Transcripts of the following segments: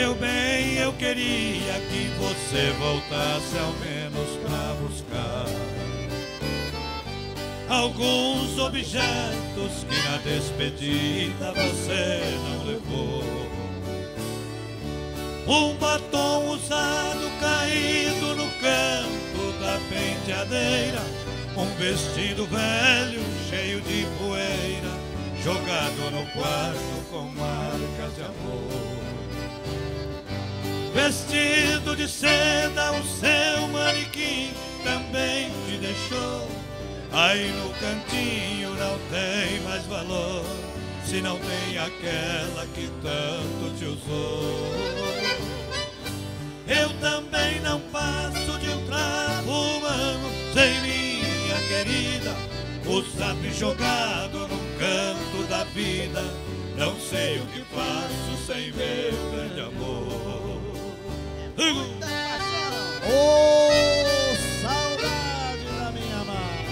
Meu bem, eu queria que você voltasse ao menos pra buscar alguns objetos que na despedida você não levou. Um batom usado caído no canto da penteadeira, um vestido velho cheio de poeira, jogado no quarto com marcas de amor. Vestido de seda, o seu manequim também te deixou. Aí no cantinho não tem mais valor, se não tem aquela que tanto te usou. Eu também não passo de um trapo humano sem minha querida, o zap jogado num canto da vida. Não sei o que faço sem meu grande amor. Oh, saudade da minha amada.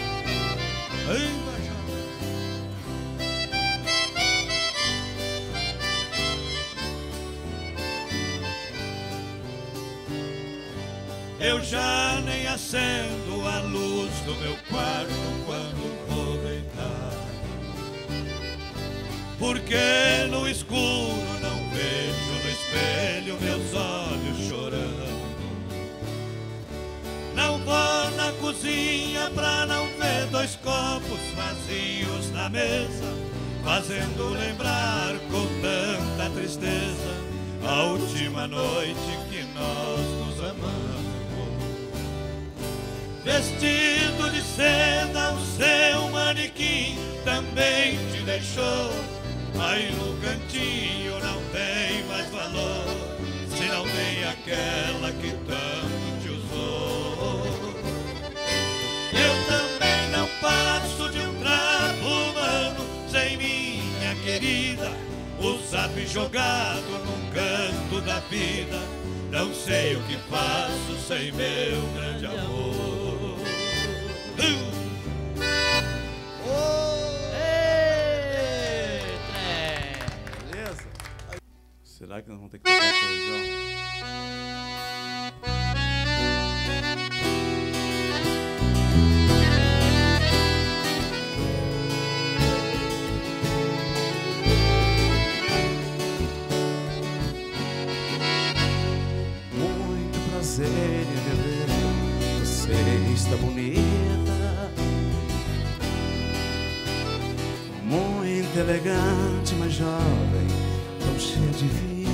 Eu já nem acendo a luz do meu quarto quando vou deitar, porque no escuro não vejo no espelho meus olhos chorando. Não vou na cozinha pra não ver dois copos vazios na mesa, fazendo lembrar com tanta tristeza a última noite que nós nos amamos. Vestido de seda, o seu manequim também te deixou. Aí no cantinho não tem mais valor, se não tem aquela que tanto te usou. Eu também não passo de um trapo humano sem minha querida, o zap jogado num canto da vida. Não sei o que faço sem meu grande amor. Beleza? Será que nós vamos ter que tocar o coração? Muito prazer em ver, você está bonita, muito elegante, mas jovem, tão cheia de vida.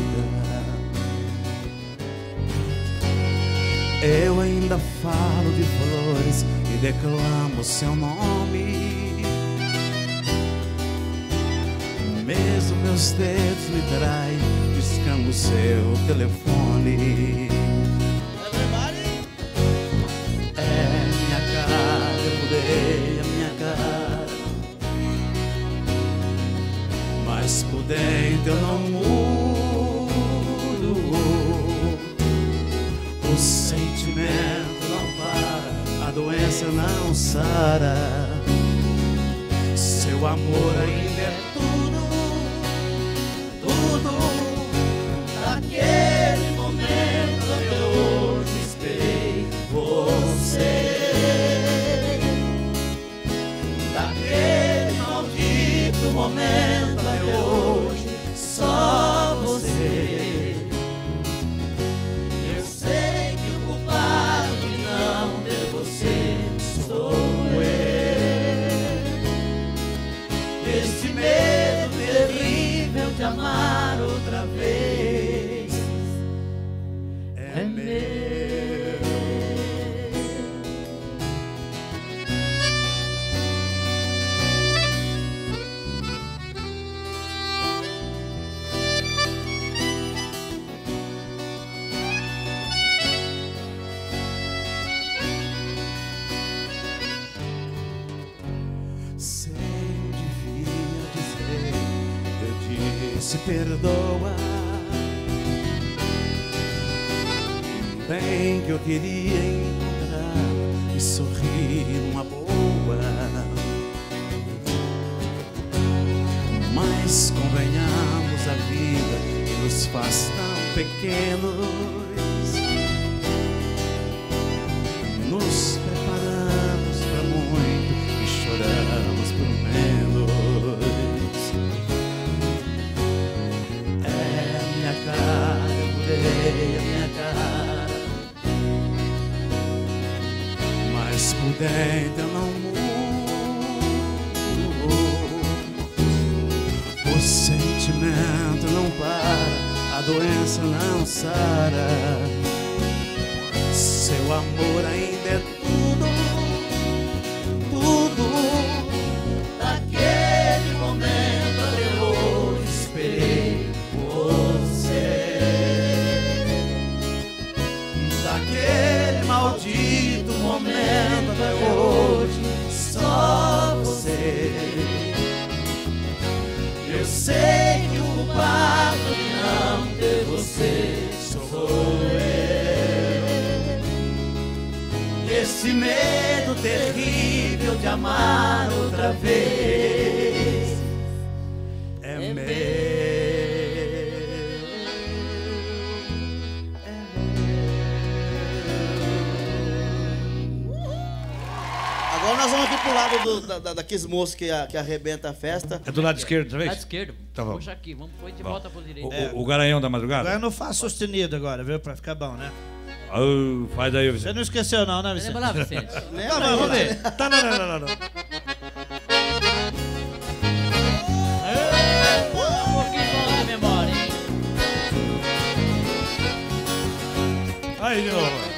Eu ainda falo de flores e declamo seu nome, mesmo meus dedos me traem, discando seu telefone. É minha cara, eu mudei a minha cara, mas por dentro eu não mudo. O sentimento não para, a doença não sara. Seu amor ainda é tudo, tudo. Daquele momento até hoje esperei você. Daquele maldito momento até hoje só você. Eu sei que o culpado de não ter você sou eu. Este medo terrível de amar outra vez é meu. Sei, eu devia dizer, eu disse perdoa. Bem que eu queria encontrar e sorrir numa boa, mas convenhamos, a vida que nos faz tão pequenos, nos preparamos para muito e choramos por menos. É a minha cara, eu mudei a minha cara, mas por dentro eu não mudo. O sentimento não para, a doença não sara. Seu amor ainda é tudo, tudo. Daquele momento até hoje esperei você. Daquele maldito momento até hoje só você. Eu sei que o culpado de não ter você sou eu. Esse medo terrível de amar outra vez é meu. Agora nós vamos aqui pro lado daqueles moços que arrebenta a festa. É do lado esquerdo, talvez? Lado esquerdo. Tá bom. Puxa aqui, vamos pôr de volta pro direito. O Garanhão da Madrugada? Agora não faço sustenido agora, viu? Pra ficar bom, né? Faz aí, Você Vicente. não esqueceu não, né, Vicente? Lembra lá, Vicente? Não, vamos ver. Tá, não. Um pouquinho bom de memória, hein? Aí, de novo.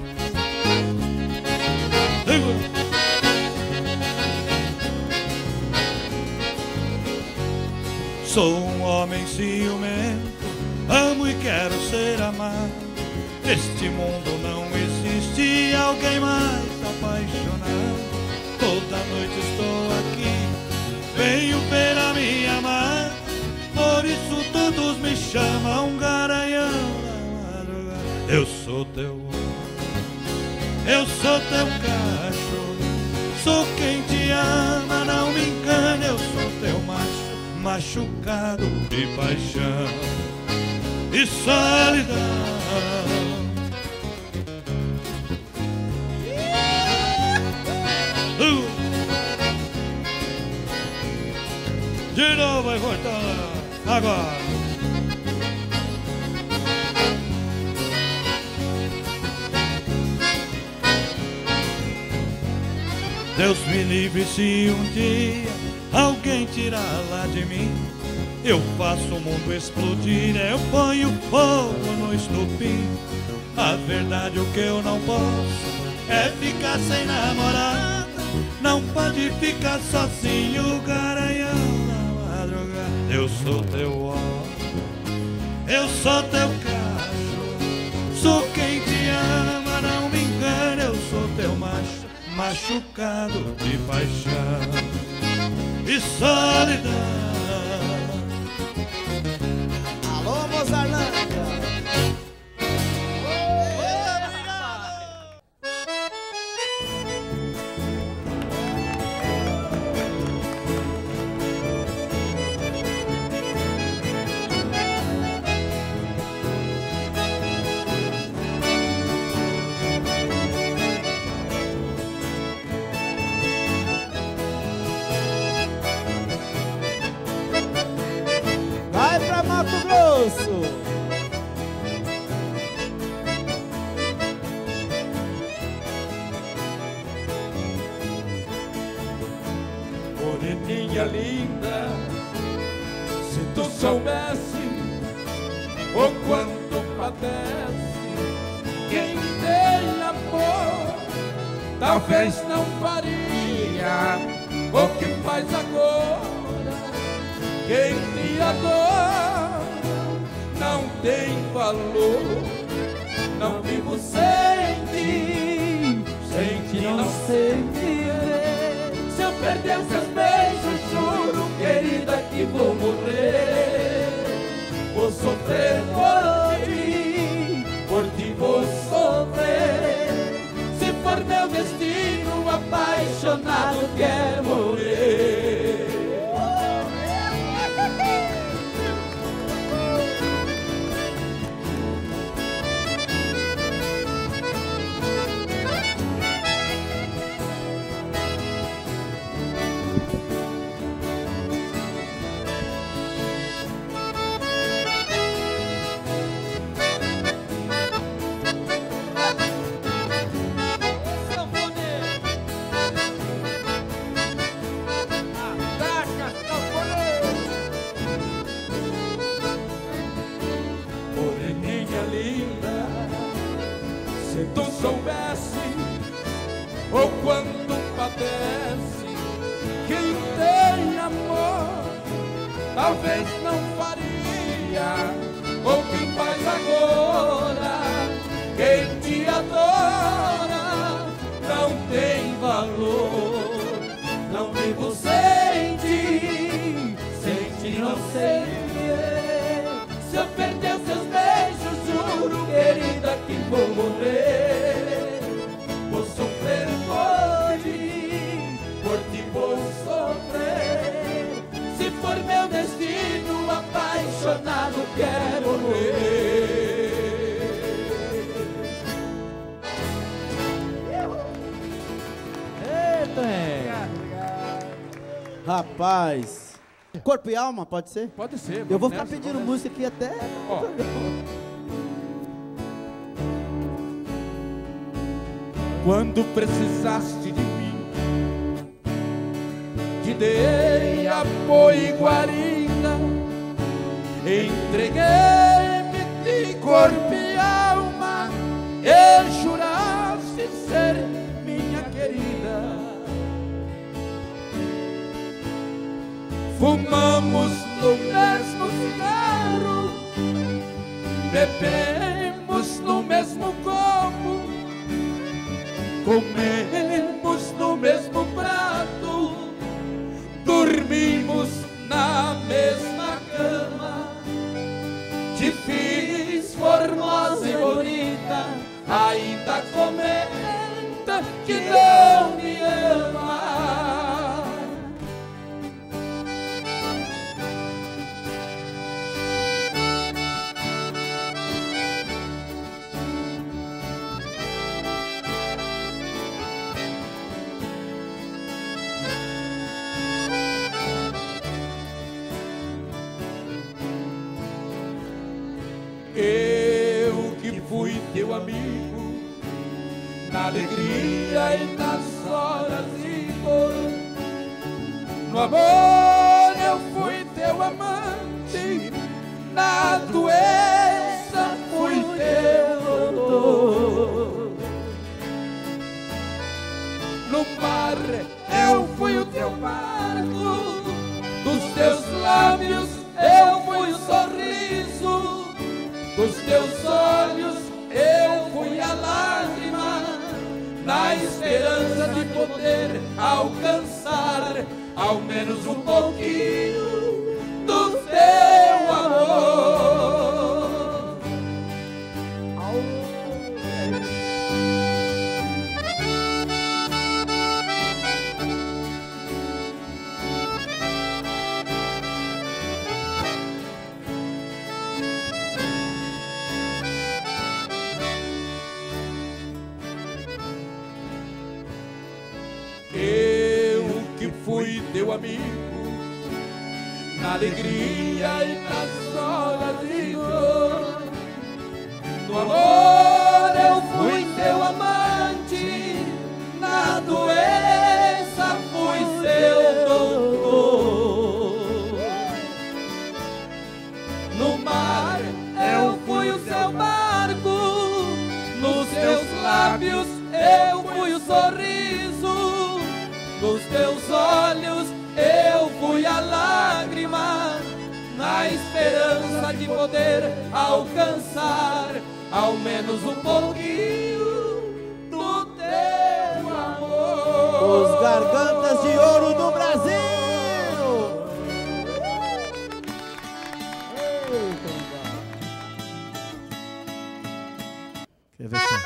Sou um homem ciumento, amo e quero ser amado. Neste mundo não existe alguém mais apaixonado. Toda noite estou aqui, venho ver a minha amada. Por isso todos me chamam Garanhão da Madrugada. Eu sou teu homem, eu sou teu cachorro, sou quem te ama, não me engane. Eu sou teu macho, machucado de paixão e solidão. De novo vai voltar agora. Deus me livre se um dia alguém tirar lá de mim. Eu faço o mundo explodir, eu ponho fogo no estupim. A verdade o que eu não posso é ficar sem namorada. Não pode ficar sozinho, Garanhão da Madrugada. Eu sou teu homem, eu sou teu cachorro, sou quem te ama, não me engane. Eu sou teu macho, machucado de paixão e solidão. Alô, Mozarlândia! Vai pra Mato Grosso! Moreninha linda, se tu soubesse o quanto padece quem tem amor, talvez não faria o que faz agora. Quem te adora não tem valor, não vivo sem ti, sem ti não sei viver. Se eu perder os seus beijos, juro, querida, que vou morrer. Vou sofrer por ti vou sofrer. Se for meu destino, apaixonado quer morrer. talvez não faria o que faz agora. Quem te adora não tem valor. Não vivo sem ti, não sei. Se eu perder os seus beijos, juro, querida, que vou morrer. Vou sofrer por ti vou sofrer. Se for meu destino, apaixonado quero morrer. Eita! Rapaz. Corpo e alma, pode ser? Pode ser. Eu vou ficar pedindo música aqui até... Ó. Quando precisaste de mim, te dei apoio e guarida, entreguei-me de corpo e alma, e juraste ser minha querida. Fumamos no mesmo cigarro, bebemos no mesmo copo, comemos no mesmo prato, dormimos na mesma cama. Te fiz formosa e bonita, ainda comenta que não me ama. Eu que fui teu amigo, na alegria e nas horas de dor. No amor eu fui teu amante, na doença fui teu doutor. No mar eu fui o teu barco, dos teus lábios eu fui o sorriso, dos teus olhos eu fui a lágrima, na esperança de poder alcançar ao menos um pouquinho do teu amor. Eu que fui teu amigo, na alegria e nas horas de dor. No amor eu fui teu amante, na doença fui seu doutor. No mar eu fui o seu barco, nos teus lábios eu fui o sorriso, nos teus olhos eu fui a lágrima, na esperança de poder alcançar ao menos um pouquinho do teu amor. Os Gargantas de Ouro do Brasil! Quer ver só?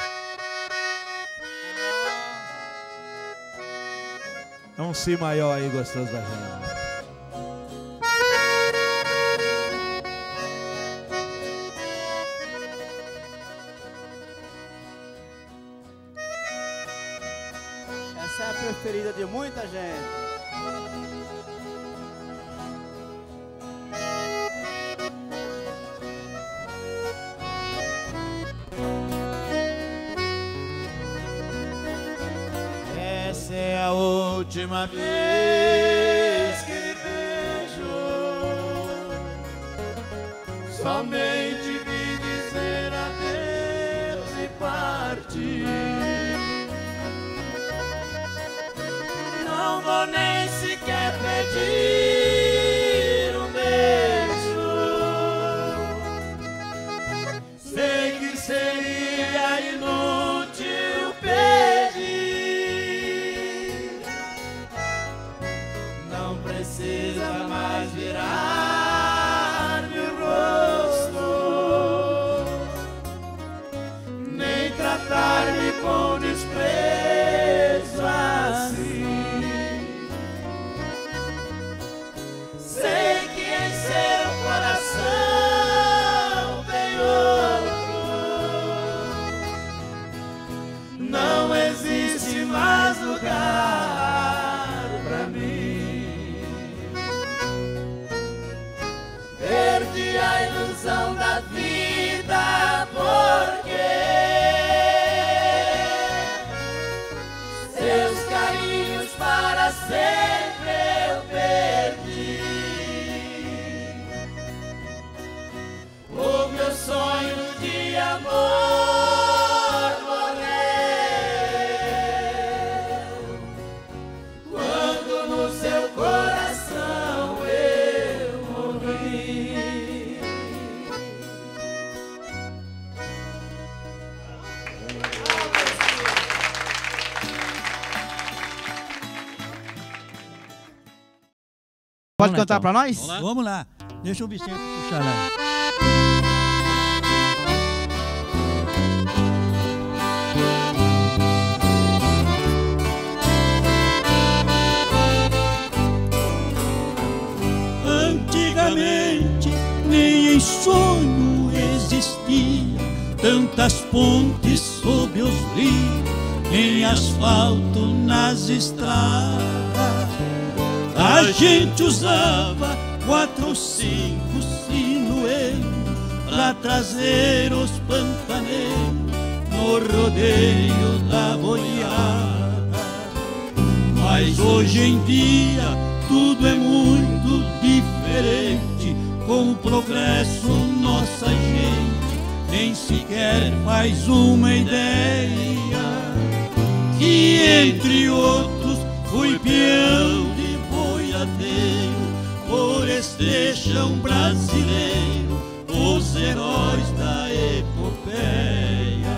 É um Si maior aí gostoso da gente. Essa é a preferida de muita gente. Essa é a última vez que lhe vejo. Somente vi dizer adeus e partir. Não vou nem sequer pedir um beijo. morri. Perdi a ilusão da vida porque seus carinhos para sempre eu perdi. O meu sonho de amor morreu quando no seu coração eu morri. Pode cantar pra nós? Vamos lá. Deixa o Vicente puxar lá. Antigamente nem em sonho existia tantas pontes sob os rios, nem asfalto nas estradas. A gente usava 4 ou 5 sinuelos pra trazer os pantaneiros no rodeio da boiada. Mas hoje em dia tudo é muito diferente. Com o progresso nossa gente nem sequer faz uma ideia que entre outros fui peão de boiadeiro por este chão brasileiro, os heróis da epopeia.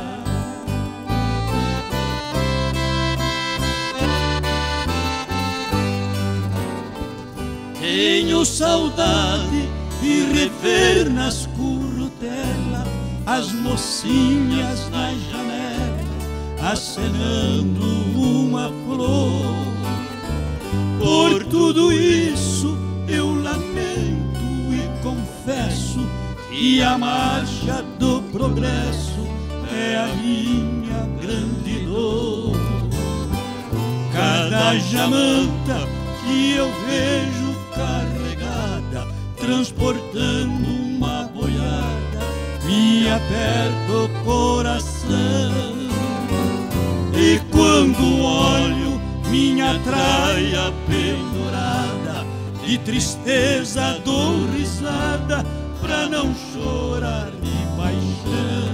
Tenho saudade de rever nas currutelas as mocinhas na janela acenando uma flor. Por tudo isso eu lamento e confesso que a marcha do progresso é a minha grande dor. Cada jamanta que eu vejo carregada, transportando uma boiada, me aperta o coração. E quando olho minha traia pendurada, de tristeza dou risada pra não chorar de paixão.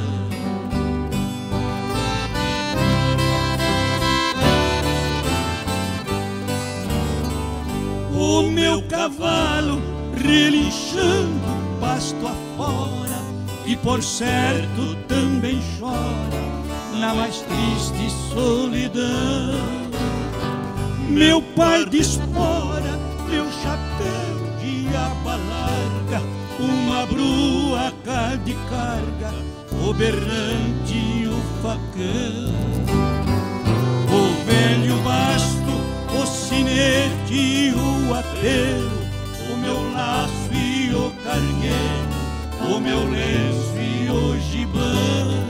O meu cavalo relinchando pasto afora, e por certo também chora na mais triste solidão. Meu par de espora, meu chapéu de aba larga, uma bruaca de carga, o berrante e o facão. O velho basto, o sinete e o apelo, o meu laço e o cargueiro, o meu lenço e o gibão.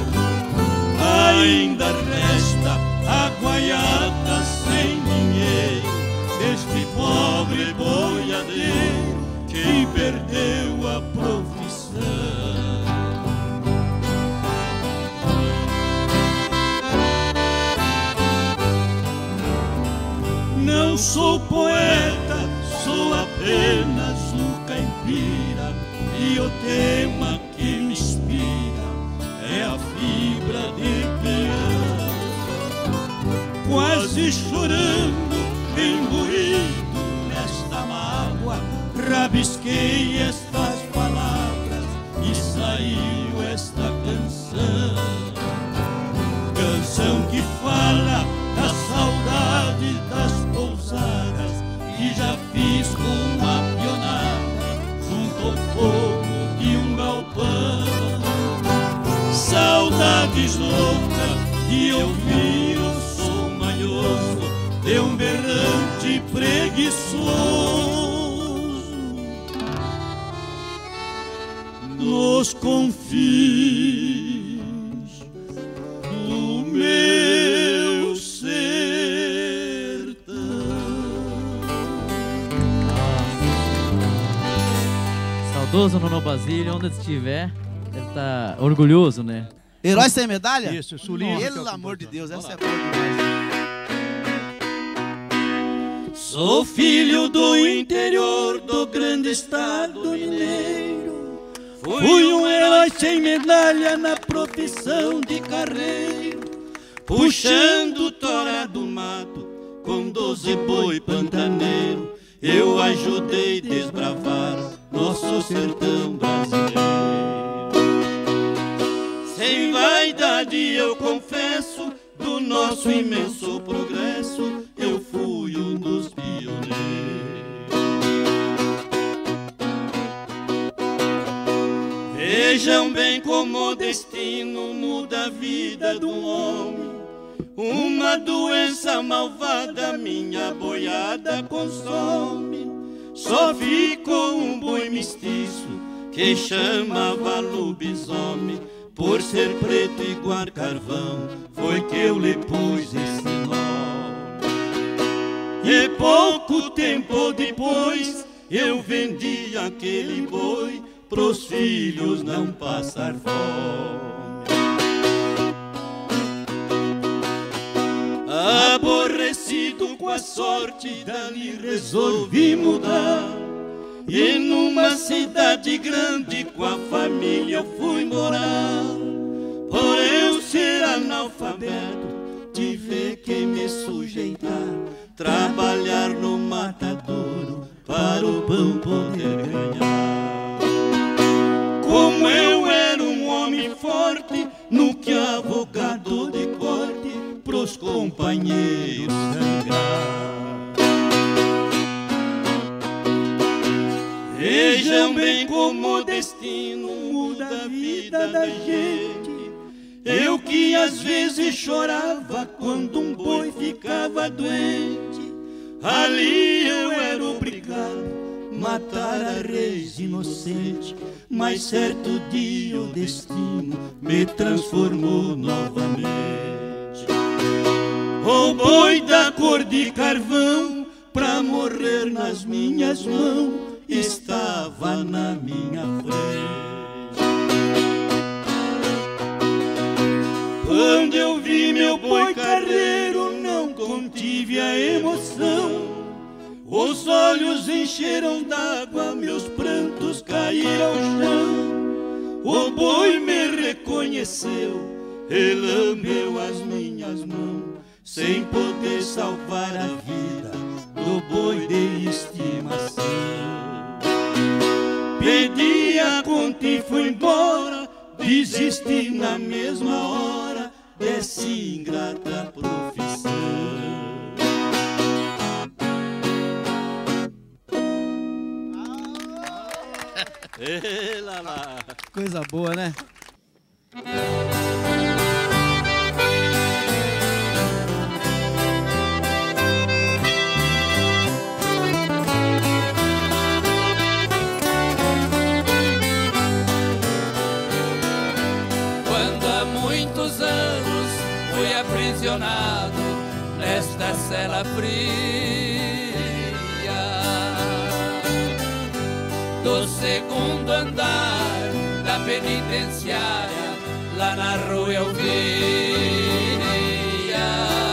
Ainda resta a guaiaca sem dinheiro deste pobre boiadeiro que perdeu a profissão. Não sou poeta, sou apenas um caipira, e o tema que me inspira é a fibra de peão. Quase chorando, imbuído nesta mágoa, rabisquei estas palavras e saiu esta canção. Canção que fala da saudade das pousadas que já fiz com uma pionada junto ao fogo de um galpão. Saudades loucas de ouvir o som manhoso de um berrante preguiçoso nos confins do meu sertão. Saudoso Nono Basílio, onde estiver, ele tá orgulhoso, né? Herói sem medalha? Isso, Sulinho. Pelo amor de Deus, essa é boa demais. Sou filho do interior do grande estado mineiro. Fui um herói sem medalha na profissão de carreiro, puxando tora do mato com 12 boi pantaneiro. Eu ajudei a desbravar nosso sertão brasileiro. Sem vaidade eu confesso, do nosso imenso progresso, eu fui um dos pioneiros. Vejam bem como o destino muda a vida do homem. Uma doença malvada minha boiada consome. Só ficou um boi mestiço que chamava lobisomem. Por ser preto igual carvão, foi que eu lhe pus esse nome. E pouco tempo depois, eu vendi aquele boi pros filhos não passar fome. Aborrecido com a sorte, dali resolvi mudar. E numa cidade grande com a família eu fui morar. Por eu ser analfabeto, tive que me sujeitar, trabalhar no matadouro para o pão poder ganhar. Como eu era um homem forte, no que avogado de corte pros companheiros sangrar. Vejam bem como o destino muda a vida da gente. Eu que às vezes chorava quando um boi ficava doente, ali eu era obrigado a matar a reis inocente. Mas certo dia o destino me transformou novamente. O boi da cor de carvão, pra morrer nas minhas mãos, estava na minha frente. Quando eu vi meu boi carreiro, não contive a emoção. Os olhos encheram d'água, meus prantos caíram ao chão. O boi me reconheceu, e lambeu as minhas mãos, sem poder salvar a vida do boi de estimação. Pedi a conta e fui embora, desisti na mesma hora dessa ingrata profissão. Lá, lá. Coisa boa, né? Aprisionado nesta cela fria do segundo andar da penitenciária, lá na rua eu via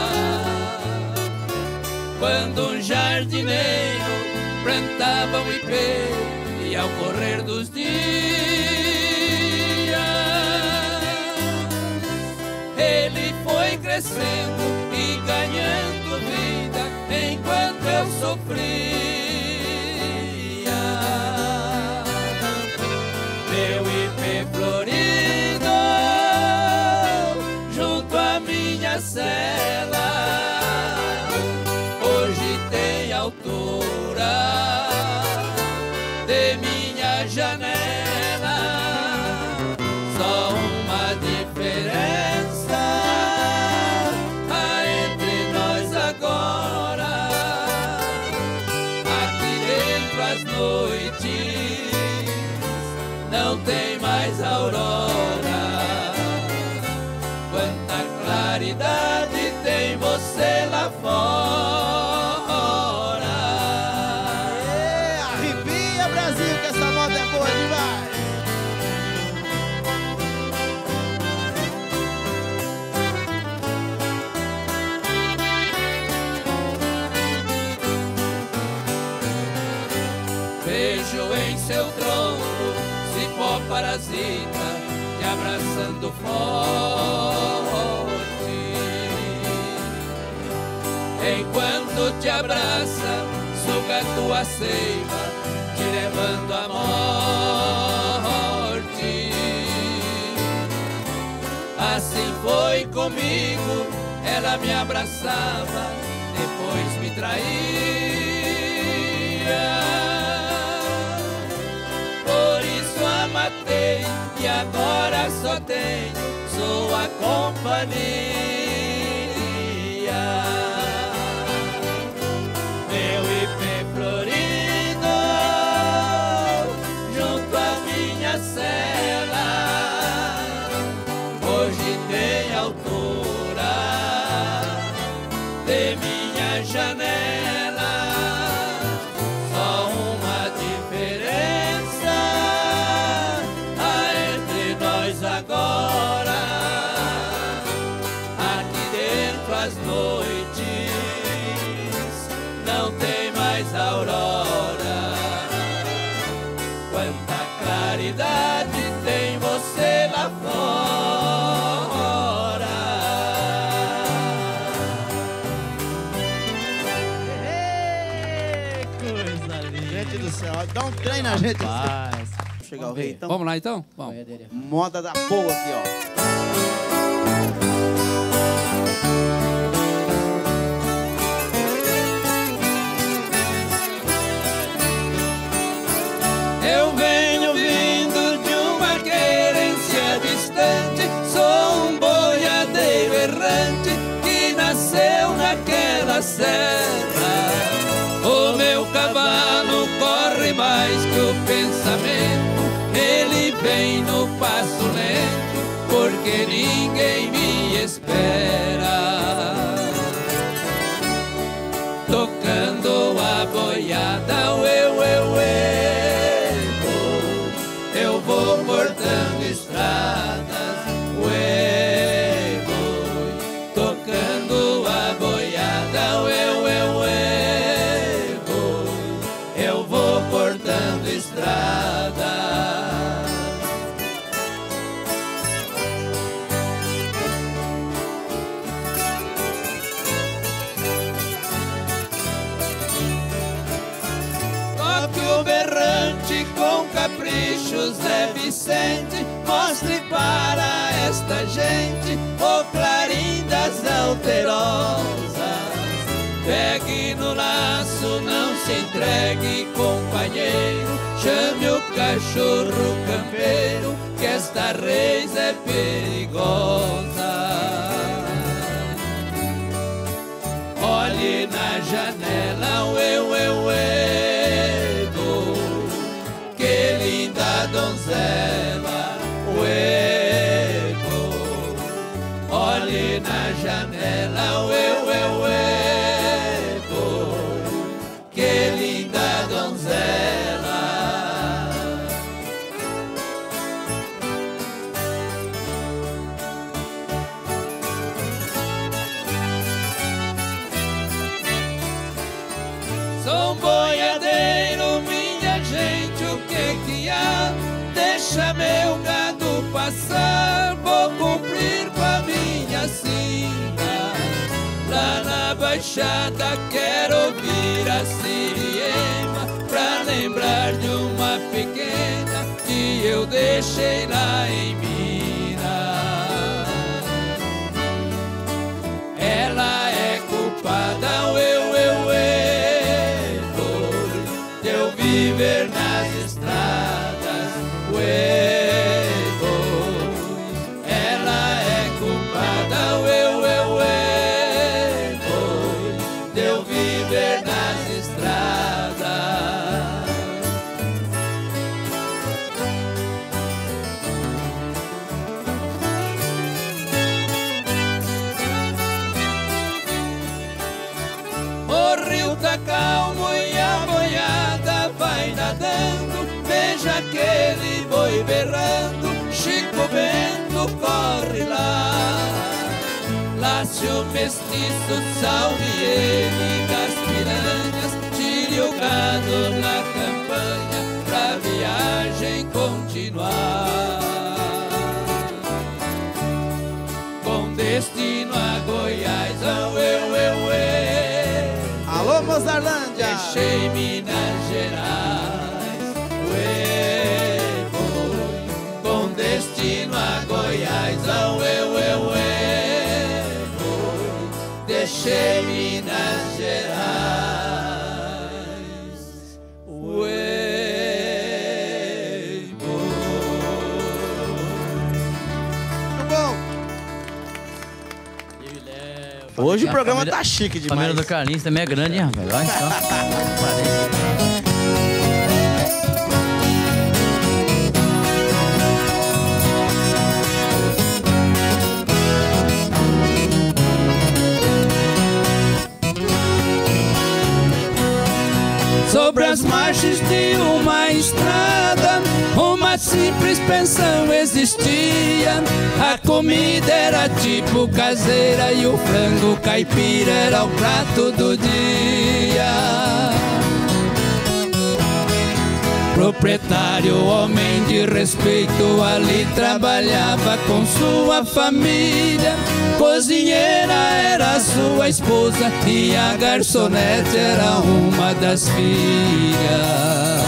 quando um jardineiro plantava um ipê, e ao correr dos dias ele foi crescendo e ganhando vida enquanto eu sofria. Meu ipê florido junto à minha cela hoje tem altura de minha janela. Só uma diferença há entre nós agora. Aqui dentro as noites não tem mais aurora. Quanta claridade tem você lá fora. Arrepia, Brasil, que essa moda é boa demais. vejo em seu tronco cipó parasita te abraçando forte. Enquanto te abraça, suga tua seiva, te levando à morte. Assim foi comigo, ela me abraçava, depois me traía. Por isso a matei e agora só tenho sua companhia. Meu ipê florido junto à minha cela, hoje tem altura de minha janela. Só uma diferença há entre nós agora. Aqui dentro as noites não tem mais aurora. Quanta claridade tem você lá fora. Coisa linda. Gente do céu, dá um trem na gente. Paz. Chegar o rei, então. Vamos lá então? Vamos. Moda da boa aqui, ó. Eu venho vindo de uma querência distante, sou um boiadeiro errante que nasceu naquela serra. O meu cavalo corre mais que o pensamento, ele vem no passo lento, porque ninguém me espera. Tocando a boiada, eu vou cortando estradas, tocando a boiada, eu vou cortando estradas. Toque o berrante com caprichos, Zé Vicente, mostre para esta gente o clarim das alterosas. Pegue no laço, não se entregue, companheiro, chame o cachorro campeiro, que esta reis é perigosa. Olhe na janela, que linda donzela, olhe na janela, que linda donzela. Sou um boiadeiro, minha gente, o que há? Deixa meu gado passar, vou cumprir com a minha sina. Lá na baixada quero ouvir a siriema, pra lembrar de uma pequena que eu deixei lá em Minas. Ela é culpada, de eu viver nas estradas, ela é culpada, de eu viver nas estradas. O rio tá calmo e a boiada vai nadando, veja aquele boi berrando, Chico Bento corre lá. Lácio mestiço, salve ele das piranhas, tire o gado na campanha, continuar. Com destino a Goiás, Alô, Mozarlândia! deixei Minas Gerais, foi. Com destino a Goiás, foi. Deixei Minas Gerais, Muito bom. Hoje o programa tá chique A família demais. do Carlinhos também é grande, hein, rapaz? Olha só. sobre as margens de uma estrada, uma simples pensão existia. A comida era tipo caseira e o frango caipira era o prato do dia. Proprietário, homem de respeito, ali trabalhava com sua família. Cozinheira era sua esposa e a garçonete era uma das filhas.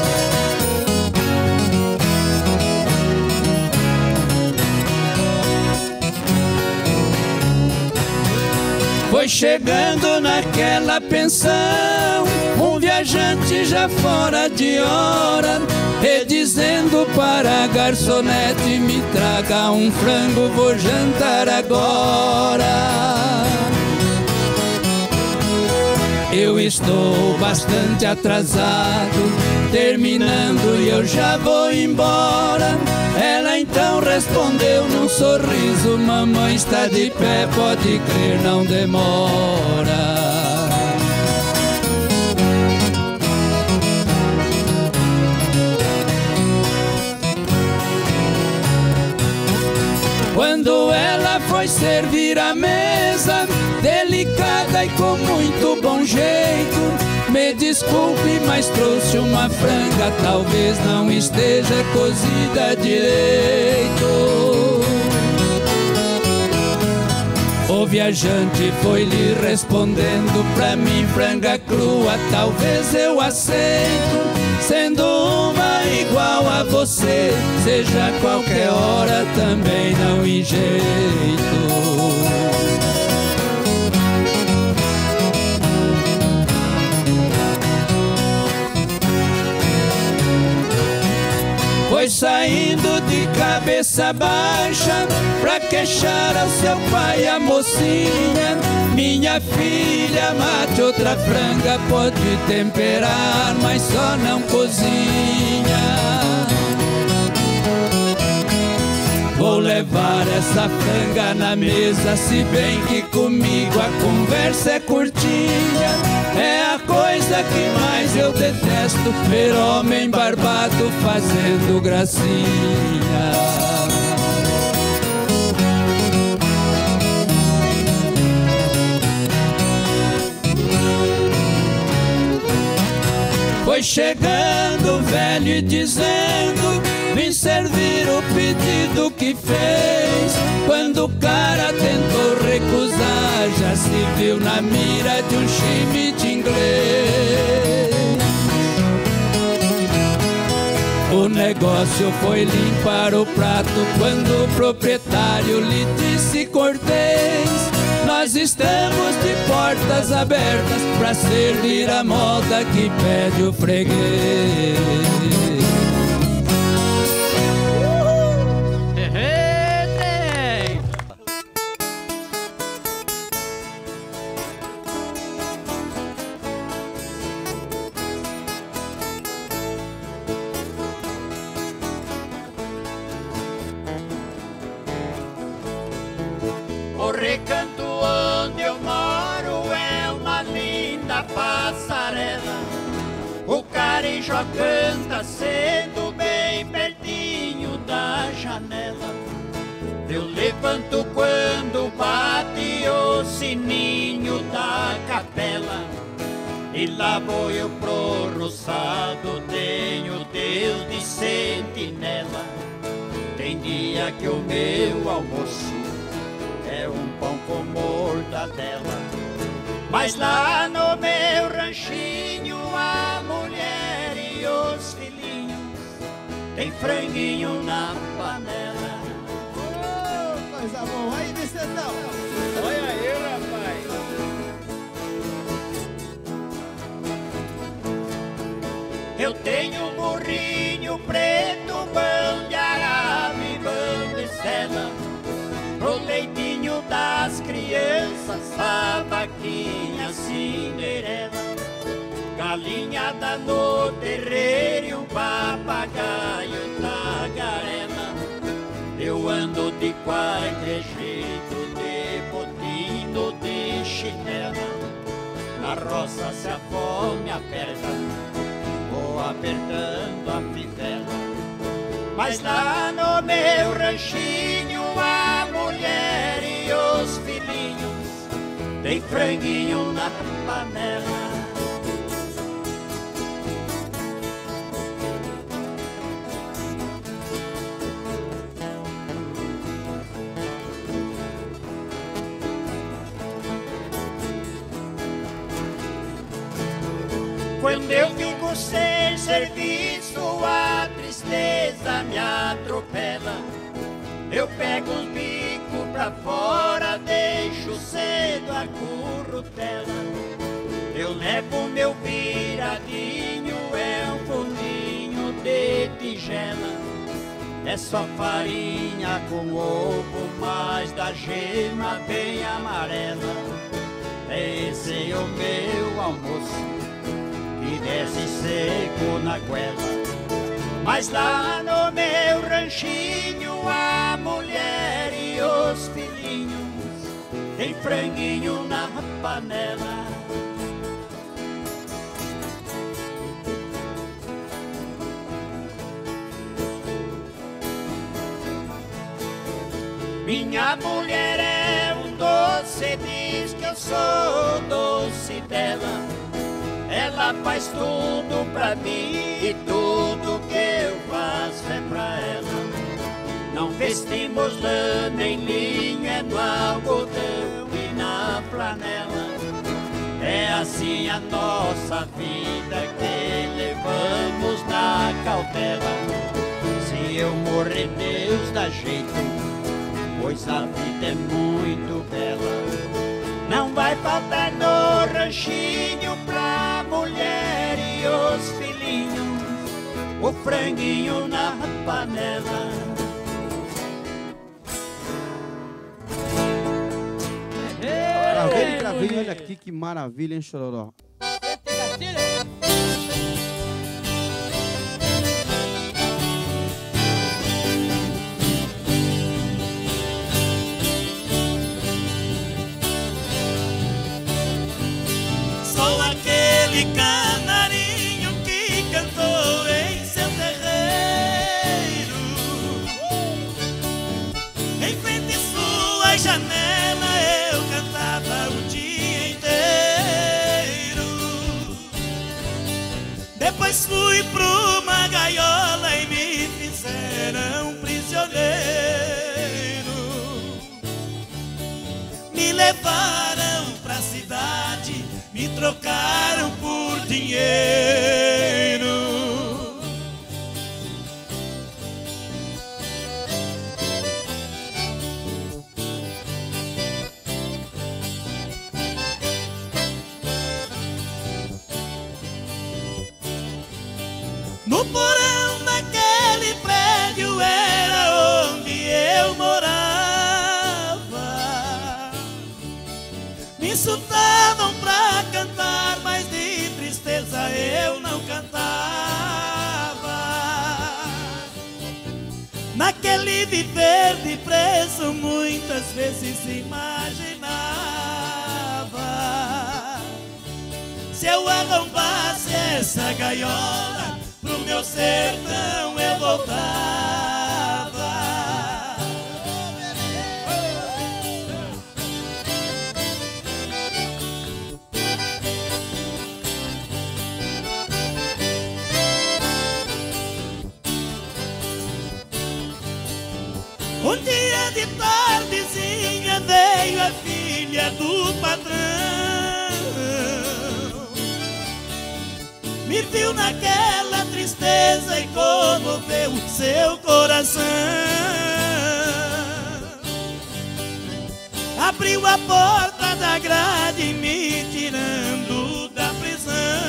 Foi chegando naquela pensão um viajante já fora de hora, e dizendo para a garçonete: me traga um frango, vou jantar agora. Eu estou bastante atrasado, terminando e eu já vou embora. Ela então respondeu num sorriso: mamãe está de pé, pode crer, não demora. Quando ela foi servir a mesa, delicada e com muito bom jeito: me desculpe, mas trouxe uma franga, talvez não esteja cozida direito. O viajante foi lhe respondendo: pra mim franga crua talvez eu aceito, sendo uma igual a você, seja qualquer hora também não em jeito. Foi saindo de cabeça baixa pra queixar ao seu pai a mocinha: minha filha, mate outra franga, pode temperar, mas só não cozinha. Vou levar essa franga na mesa, se bem que comigo a conversa é curtinha. É a coisa que mais eu detesto, ver homem barbado fazendo gracinha. Foi chegando o velho e dizendo: vim servir o pedido que fez. Quando o cara tentou recusar, já se viu na mira de um chimite inglês. O negócio foi limpar o prato quando o proprietário lhe disse cortês: nós estamos de portas abertas pra servir a moda que pede o freguês. O recanto onde eu moro é uma linda passarela. O carijó canta cedo bem pertinho da janela. Eu levanto quando bate o sininho da capela, e lá vou eu pro roçado, tenho Deus de sentinela. dia que o meu almoço é um pão com mortadela. Mas lá no meu ranchinho a mulher e os filhinhos tem franguinho na panela. Oh, coisa boa. Aí, Vicentão. Olha aí, rapaz. Eu tenho um burrinho preto, pão de arame, pão de seda, pro leitinho das crianças, a vaquinha Cinderela, galinhada no terreiro e um papagaio tagarela. Eu ando de qualquer jeito, de botinho, de chinela, na roça se a fome aperta, vou apertando a fivela. Mas lá no meu ranchinho a mulher e os filhinhos tem franguinho na panela. Quando eu fico sem serviço, a tristeza me atropela. Eu pego os bicos pra fora, deixo cedo a currutela. Eu levo meu viradinho, é um fundinho de tigela. É só farinha com ovo, mas da gema bem amarela. Esse é o meu almoço, que desce seco na goela. Mas lá no meu ranchinho a mulher e os filhinhos tem franguinho na panela. Minha mulher é um doce, diz que eu sou doce dela. Ela faz tudo pra mim e tudo que eu faço é pra ela. Não vestimos lã nem linho, é no algodão e na flanela. É assim a nossa vida que levamos na cautela. Se eu morrer, Deus dá jeito, pois a vida é muito bela. Não vai faltar no ranchinho pra mulher e os filhinhos o franguinho na panela. Cravinho, cravinho, olha aqui que maravilha, hein, Chororó? Sou aquele canarinho que cantou em seu terreiro, em frente à sua janela eu cantava o dia inteiro. Depois fui pra uma gaiola e me fizeram prisioneiro. Me levaram pra cidade, me trocaram por dinheiro. No porão daquele prédio era onde eu morava. Me insultavam pra cantar, mas de tristeza eu não cantava. Naquele viver de preso muitas vezes imaginava, se eu arrombasse essa gaiola, pro meu sertão eu voltava. Um dia de tardezinha veio a filha do patrão, me viu naquela tristeza e comoveu seu coração. Abriu a porta da grade me tirando da prisão.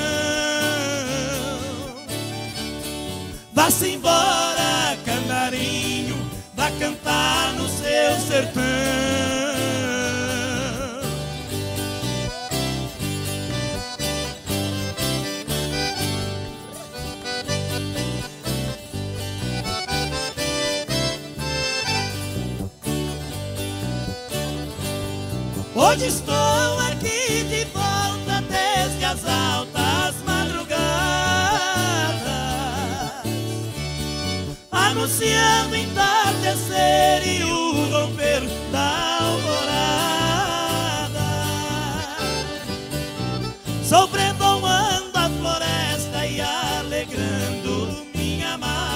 Vá-se embora, candarinho, vá cantar no seu sertão. Hoje estou aqui de volta desde as altas madrugadas, anunciando entardecer e o romper da alvorada. Sobrevoando a floresta e alegrando minha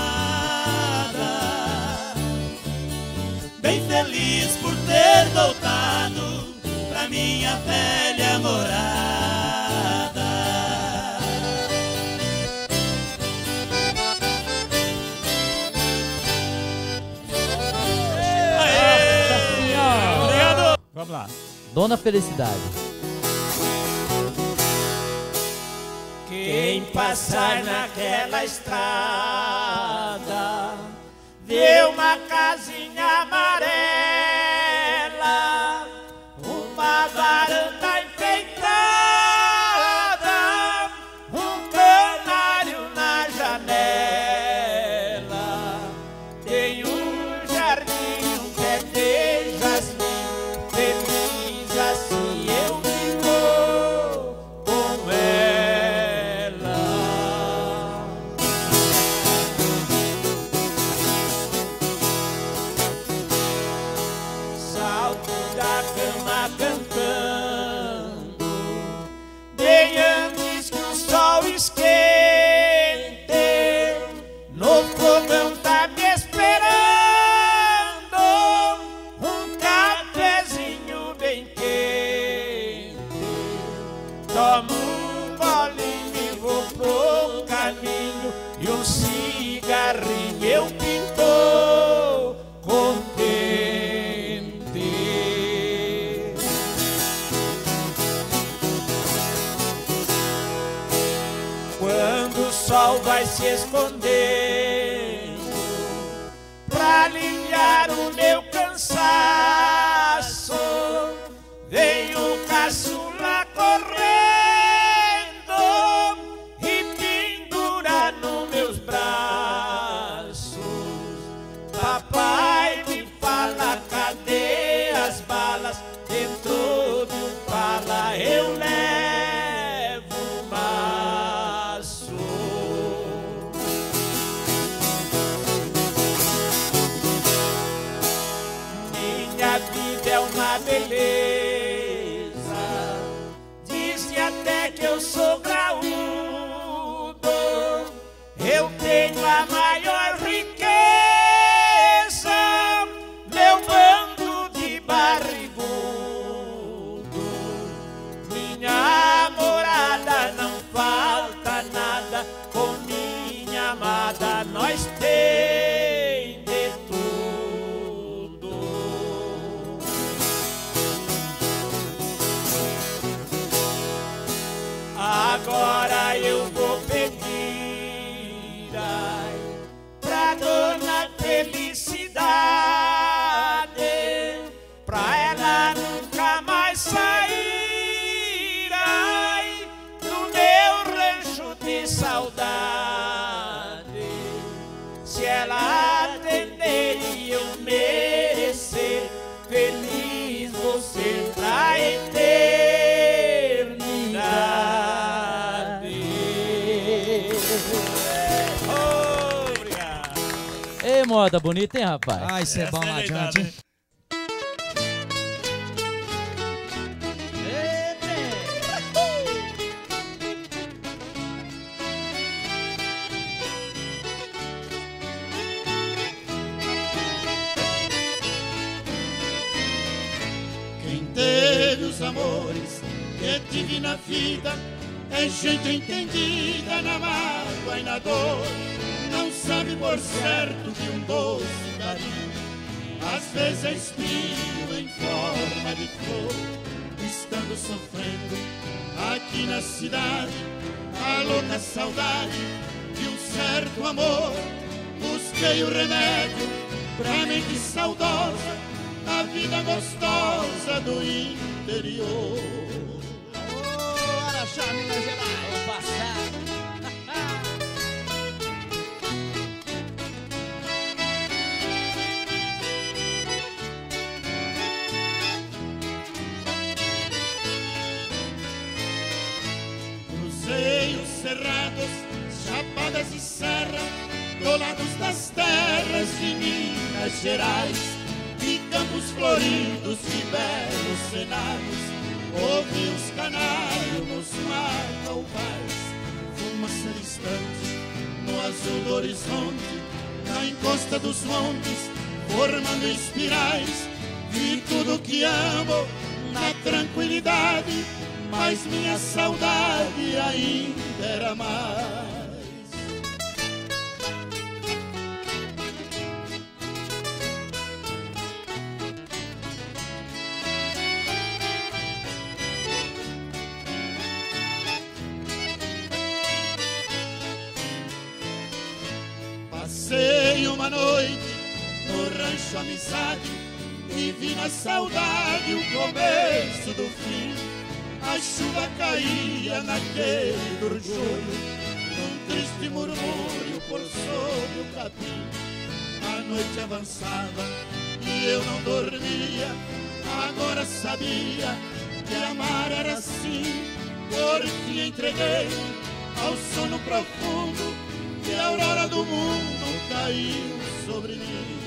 amada, bem feliz por ter voltado pra minha velha morada. Obrigado. Vamos lá. Dona Felicidade. Quem passar naquela estrada vê uma casinha amarela, uma varanda enfeitada, um canário na janela. Tem um jardim, um pé de jasmim, feliz assim eu vivo com ela. Salto da cama cantando, bem antes que o sol esquente, no fogão tá me esperando um cafezinho bem quente. Tomo um bolinho e vou pro caminho, e um cigarrinho eu pinto contente. Quando o sol vai se escondendo, pra aliviar o meu cansaço, vem o caçula correndo e pendura nos meus braços. Papai me fala, cadê as balas? Dentro de um pala eu levo um maço. Minha vida é uma beleza, dizem até que eu sou graúdo. Eu tenho a maior riqueza, meu bando de barrigudo. Minha morada não falta nada, com minha amada nós tem de tudo. Agora eu vou pedir, ai, pra Dona Felicidade, pra ela nunca mais sair, ai, do meu rancho de saudade. Se ela atender e eu merecer, feliz vou ser pra eternidade. Obrigado. Ei, moda bonita, hein, rapaz? Ah, isso é bom lá adiante, hein? dos amores que tive na vida é gente entendida na mágoa e na dor. Não sabe por certo que um doce carinho às vezes é espinho em forma de flor. Estando sofrendo aqui na cidade a louca saudade de um certo amor, busquei o remédio pra mente saudosa, a vida gostosa do interior. Ô, Araxá, Minas Gerais, vou passar. Cruzei os cerrados, chapadas e serra, dolados das terras de Minas Gerais, de campos floridos e belos cenários, ouvi os canários nos matauvais, fumaça distante no azul do horizonte, na encosta dos montes, formando espirais, vi tudo que amo na tranquilidade, mas minha saudade ainda era mais. Passei uma noite no rancho Amizade e vi na saudade o começo do fim. A chuva caía naquele dorjolho, num triste murmúrio por sobre o capim. A noite avançava e eu não dormia, agora sabia que amar era assim, porque entreguei ao sono profundo e a aurora do mundo caiu sobre mim.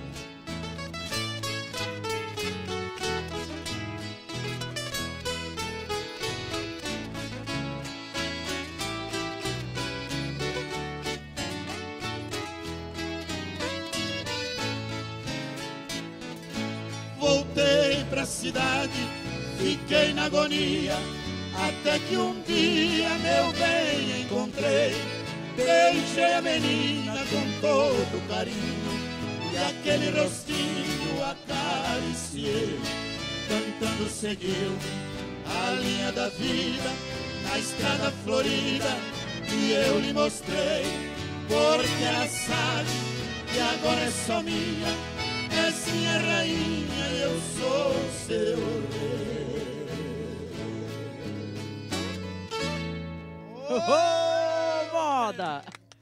Voltei pra cidade, fiquei na agonia, até que um dia, meu bem, encontrei. Beijei a menina com todo carinho e aquele rostinho acariciei. Cantando seguiu a linha da vida na estrada florida e eu lhe mostrei, porque ela sabe que agora é só minha, és minha rainha, eu sou seu rei. Oh, moda!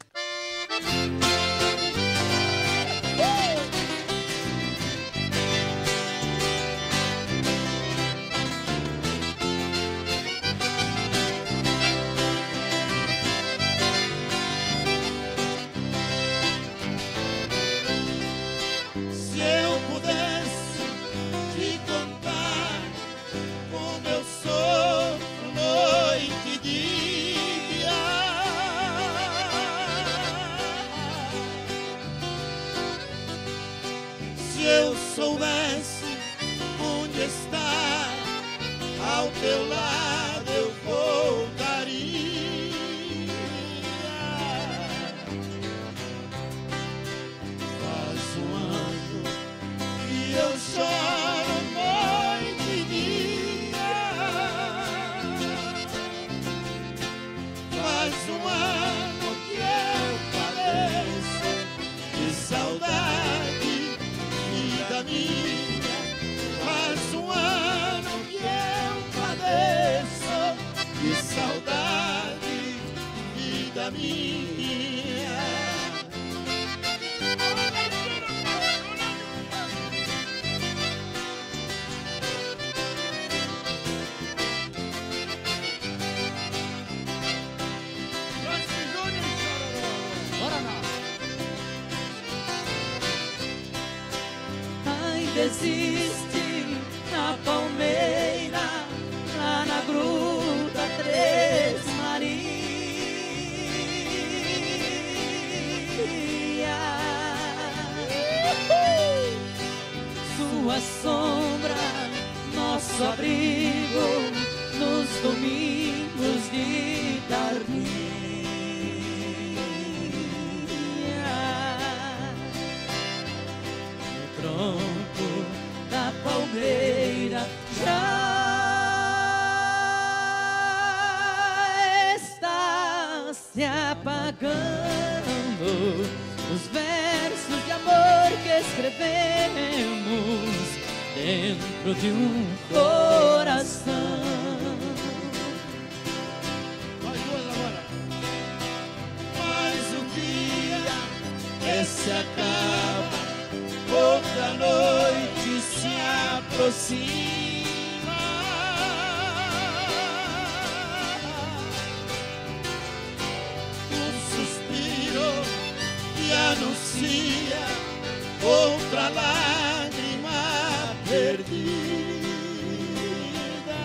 Se eu pudesse te contar como eu sofro noite e dia, se eu soubesse onde está, ao teu lado eu voltaria. Faz um ano que eu choro noite e dia, faz um ano que eu padeço de saudade, vida minha, faz um ano que eu padeço de saudade, vida minha. Ainda existe na palmeira, lá na gruta Três Marias, sua sombra, nosso abrigo se apagando. Os versos de amor que escrevemos dentro de um coração. Mais um dia que se acaba, outra noite se aproxima. Um suspiro que anuncia outra lágrima perdida.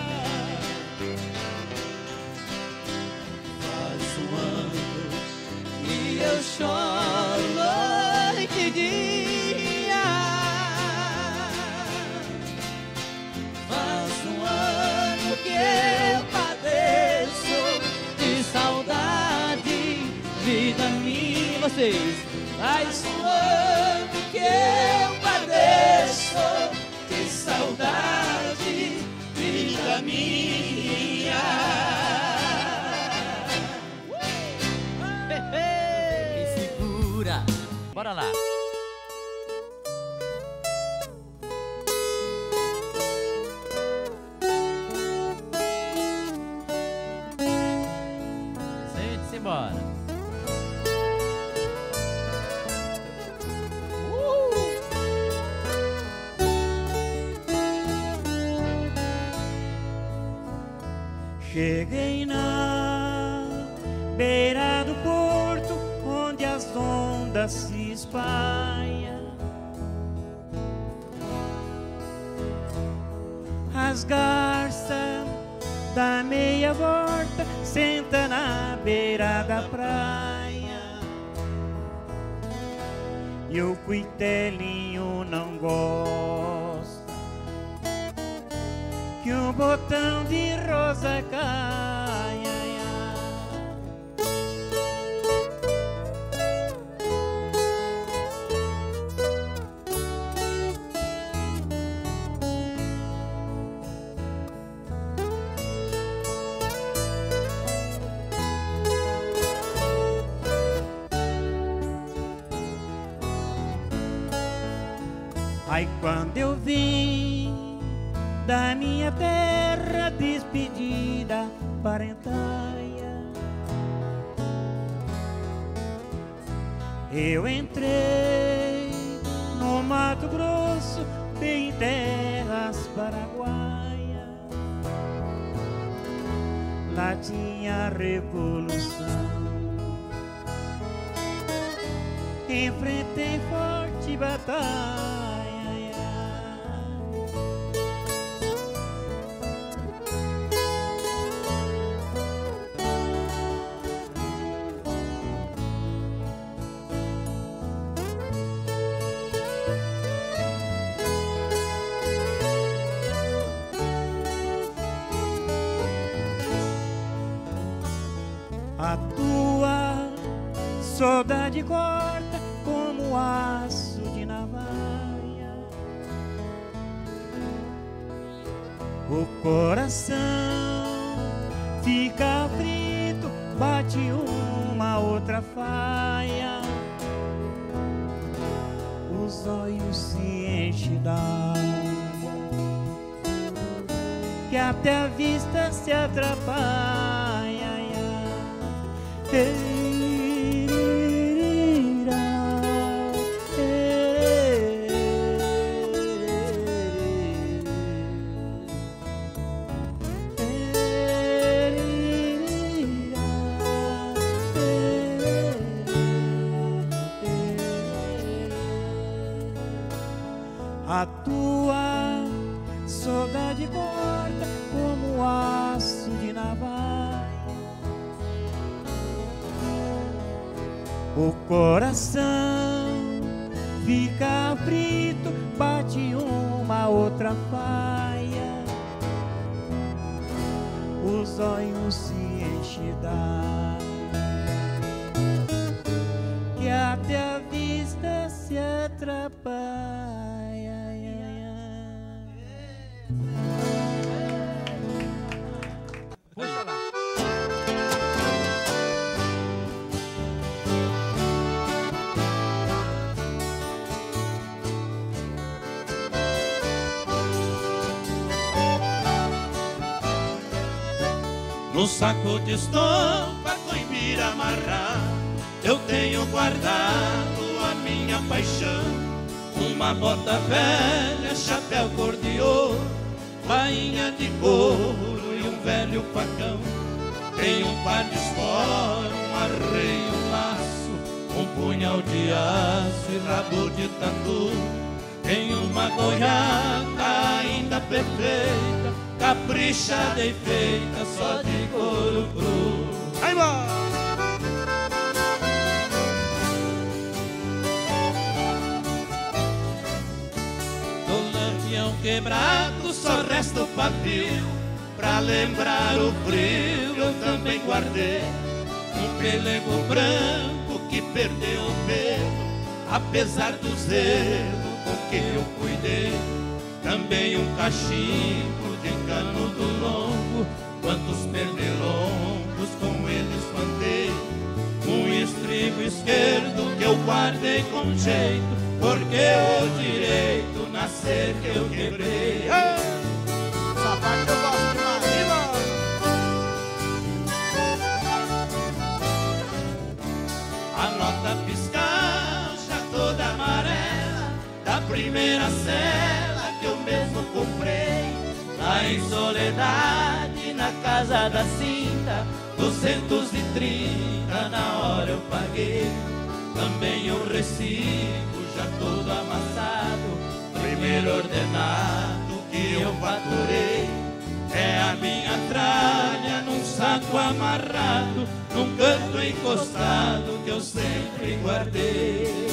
Faz um ano E eu choro noite e dia. Faz um ano que eu padeço de saudade, vida minha. Vocês, faz um ano que eu padeço de saudade, vida minha. Me segura. Bora lá. Sente-se embora. Cheguei na beira do porto, onde as ondas se espalham. As garças da meia volta sentam na beira da praia. E o cuitelinho não gosta que um botão de rosa caia. Ai, quando eu vim da minha terra despedida parentaia, eu entrei no Mato Grosso, bem em terras paraguaias. Lá tinha revolução, enfrentei forte batalha. A tua saudade corta como aço de navalha. O coração fica frito, bate uma outra faia. Os olhos se enchem d'água, que até a vista se atrapalha. A tua saudade corta como aço de navalha. O coração fica frito, bate uma outra faia. Os olhos se enchem d'água, que até a vista se atrapalha. Puxa lá. no saco de estopa, coimbira amarrar. Eu tenho guardado a minha paixão, uma bota velha, chapéu cor de ouro, bainha de couro e um velho facão. Tem um par de espora, um arreio, um laço, um punhal de aço e rabo de tatu. Tem uma goiata ainda perfeita, caprichada e feita só de couro cru. Aí vai! Do lampião quebrado só resta o pavio, pra lembrar o frio eu também guardei um pelego branco que perdeu o pelo, apesar do zelo com que eu cuidei. Também um cachimbo de canudo longo, quantos pernilongos com ele espantei. Um estribo esquerdo que eu guardei com jeito, porque o direito nascer que eu quebrei. Essa parte eu gosto demais. A nota fiscal já toda amarela, da primeira cela que eu mesmo comprei. Lá em Soledade, na casa da cinta, 230 na hora eu paguei. Também um recibo já todo amassado, primeiro ordenado que eu faturei. É a minha tralha num saco amarrado, num canto encostado que eu sempre guardei.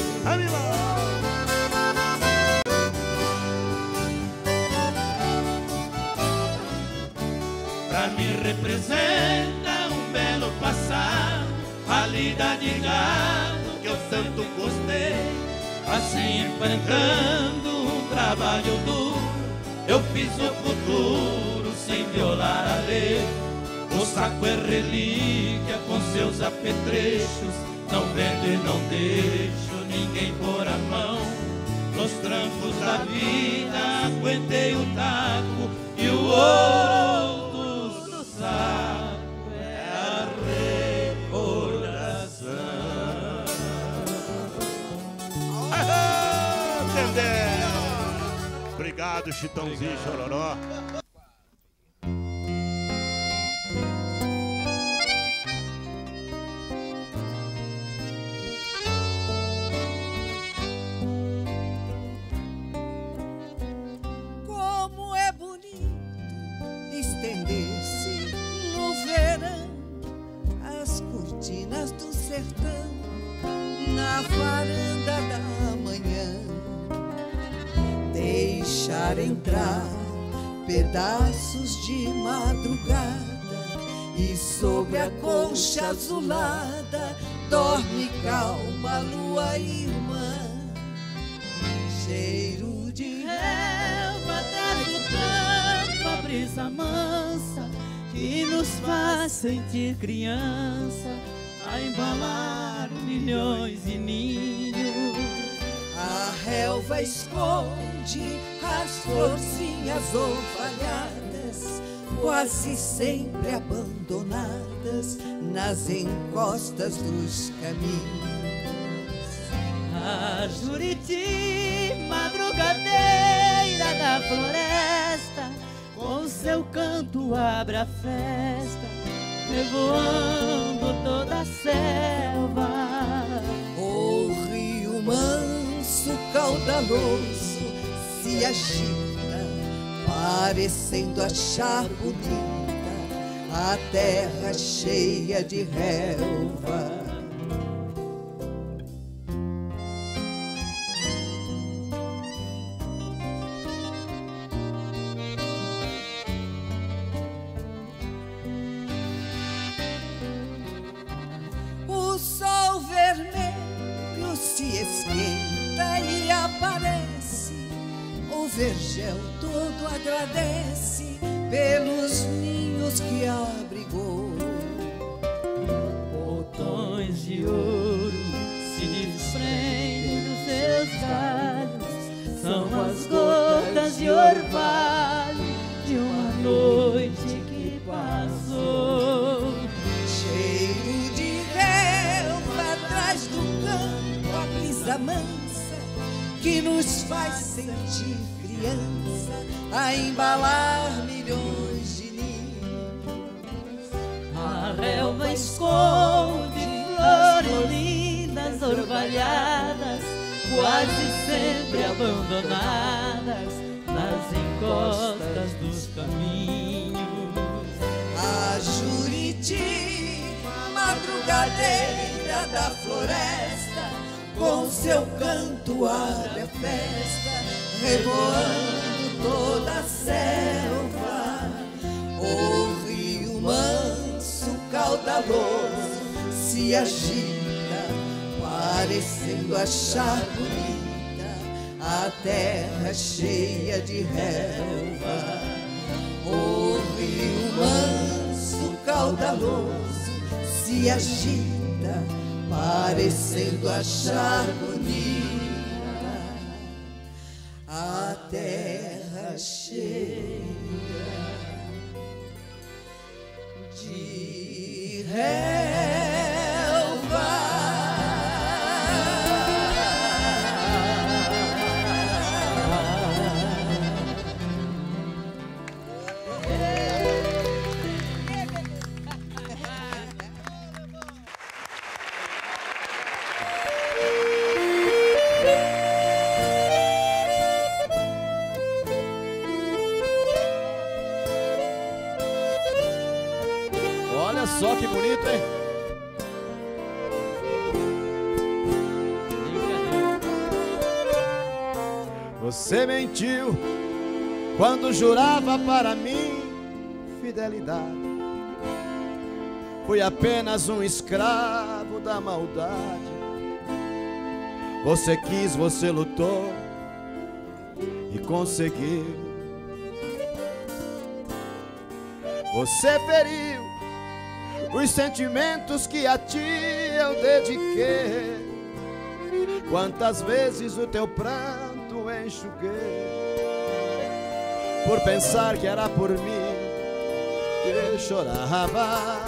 Pra mim representa um belo passado, a lida de gado que eu tanto gostei. Assim enfrentando um trabalho duro, eu fiz o futuro sem violar a lei. O saco é relíquia com seus apetrechos, não vendo e não deixo ninguém pôr a mão. Nos trancos da vida aguentei o taco, e o ouro do saco é a recordação. Obrigado, Chitãozinho e Chororó. Como é bonito estender-se no verão as cortinas do sertão na varanda da manhã, deixar entrar pedaços de madrugada, e sobre a colcha azulada dorme calma a lua irmã. Cheiro de relva desce o campo, a brisa mansa que nos faz sentir criança, a embalar milhões de ninhos. A relva esconde as florzinhas orvalhadas, quase sempre abandonadas nas encostas dos caminhos. A Juriti, madrugadeira da floresta, com seu canto abre a festa, revoando toda a selva. O rio manso, caudaloso, se agita, parecendo achar bonita a terra cheia de relva. O sol vermelho se esquenta e aparece, o vergel todo agradece pelos ninhos que abrigou. Botões de ouro se desprendem dos seus galhos, são as gotas de orvalho de uma noite que passou. brisa mansa que nos faz sentir criança a embalar milhões de ninhos. A relva esconde flores lindas orvalhadas, quase sempre abandonadas nas encostas dos caminhos. A Juriti, madrugadeira da floresta, com seu canto abre a festa, revoando toda a selva. O rio manso, caudaloso, se agita, parecendo achar bonita a terra cheia de relva. O rio manso, caudaloso, se agita, parecendo achar bonita a terra cheia de relva. Olha só que bonito, hein? Você mentiu quando jurava para mim fidelidade. Fui apenas um escravo da maldade. Você quis, você lutou e conseguiu. Você feriu os sentimentos que a ti eu dediquei. Quantas vezes o teu pranto enxuguei, por pensar que era por mim que chorava.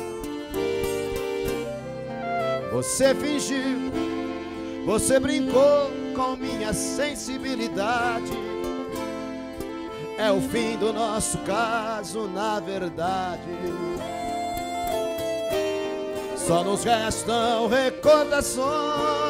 Você fingiu, você brincou com minha sensibilidade. É o fim do nosso caso, na verdade. Só nos restam recordações.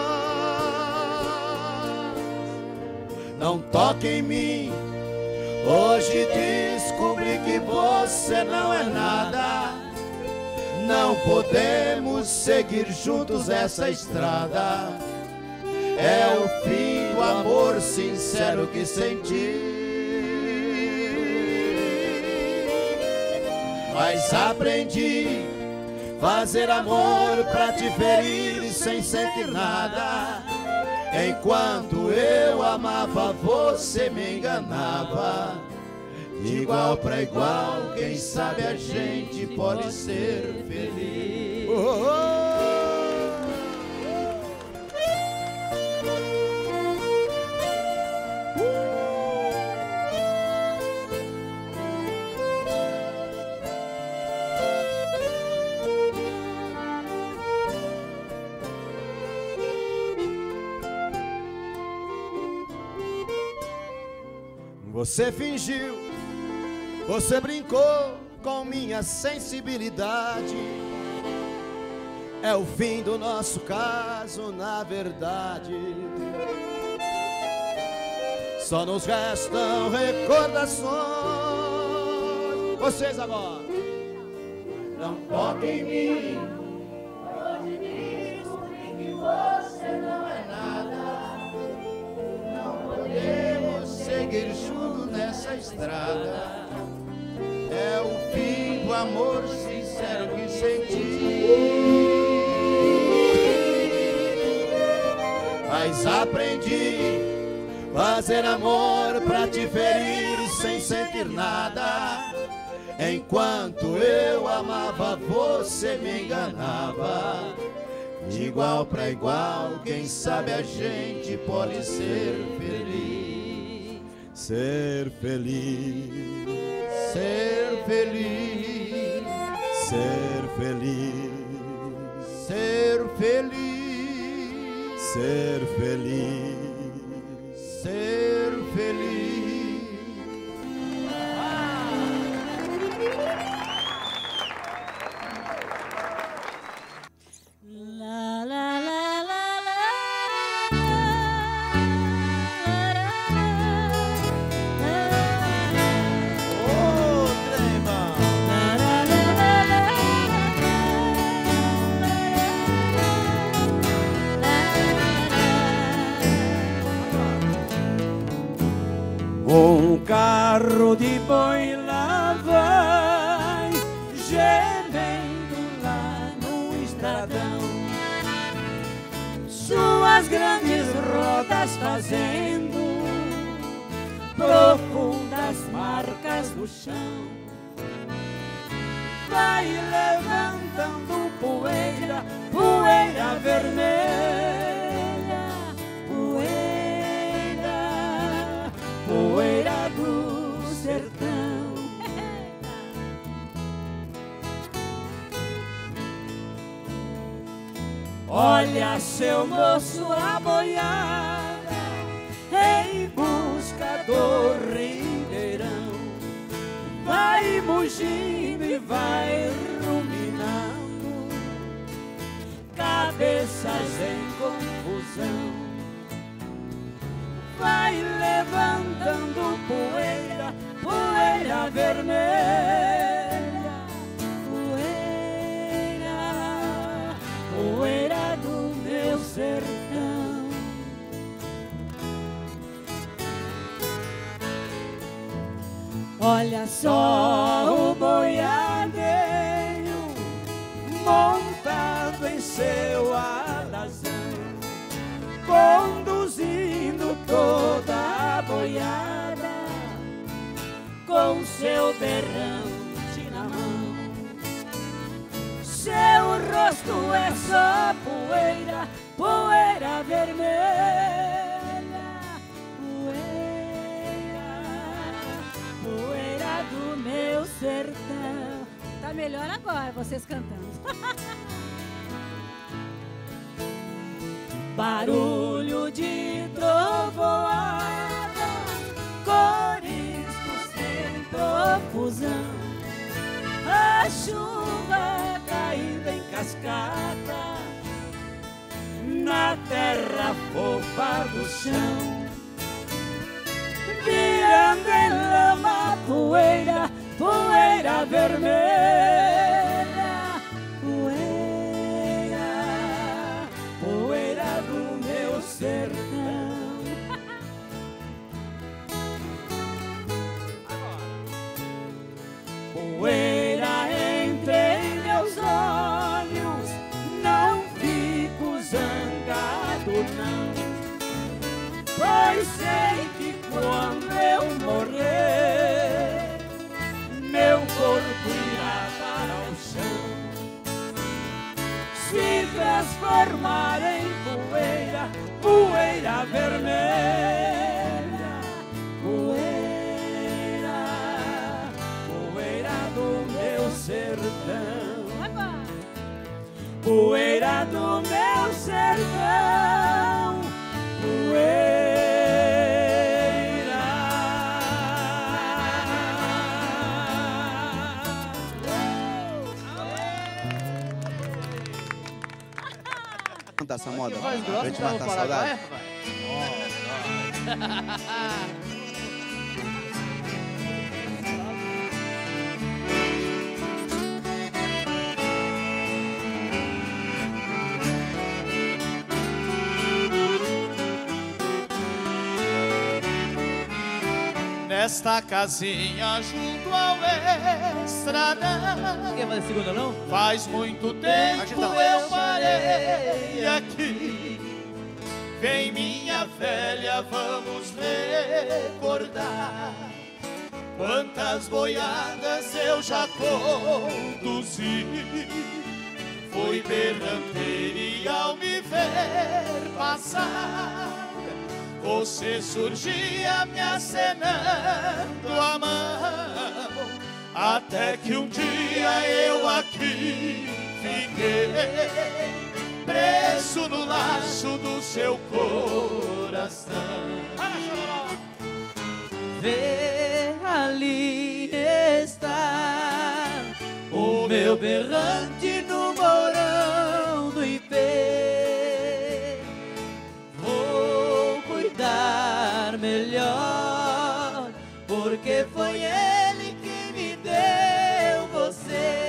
Não toque em mim, hoje descobri que você não é nada. Não podemos seguir juntos essa estrada. É o fim do amor sincero que senti. Mas aprendi fazer amor pra te ferir sem sentir nada. Enquanto eu amava, você me enganava. De igual pra igual, quem sabe a gente pode ser feliz. Você fingiu, você brincou com minha sensibilidade. É o fim do nosso caso, na verdade. Só nos restam recordações. Vocês agora. Não toque em mim, hoje descobri que você não é nada. Não podemos seguir juntos nessa estrada. É o fim do amor sincero que senti. Mas aprendi fazer amor pra te ferir sem sentir nada. Enquanto eu amava, você me enganava. De igual pra igual, quem sabe a gente pode ser feliz. Ser feliz, ser feliz, ser feliz, ser feliz, ser feliz. Ser feliz. Um carro de boi lá vai, gemendo lá no estradão, suas grandes rodas fazendo profundas marcas no chão. Vai levantando poeira, poeira vermelha, poeira, poeira do sertão. Olha, seu moço, a boiada em busca do ribeirão. Vai mugindo e vai ruminando, cabeças em confusão. Vai levantando poeira, poeira vermelha, poeira, poeira do meu sertão. Olha só o boiadeiro montado em seu alazão, conduzindo toda a boiada com seu berrante na mão. Seu rosto é só poeira, poeira vermelha, poeira do meu sertão. Tá melhor agora, vocês cantando. Barulho de trovoada, coriscos sem profusão, a chuva caindo em cascata na terra fofa do chão, virando em lama poeira, poeira vermelha, poeira, poeira do meu sertão. Poeira entre meus olhos, não fico zangado não, pois sei que quando eu morrer, meu corpo irá para o chão, se transformar em poeira, poeira vermelha, poeira, poeira do meu sertão, poeira do meu sertão, poeira. Cantar essa moda voz pra grossa gente pra matar a falar saudade. agora, Nesta casinha junto ao estradão, quer fazer segunda não? faz muito tempo eu parei aqui. Vem minha velha, vamos recordar quantas boiadas eu já conduzi. Fui berranteiro e ao me ver passar, você surgia me acenando a mão, até que um dia eu aqui fiquei, preso no laço do seu coração. Vê, ali está o meu berrante no morão do Ipê. Vou cuidar melhor, porque foi ele que me deu você.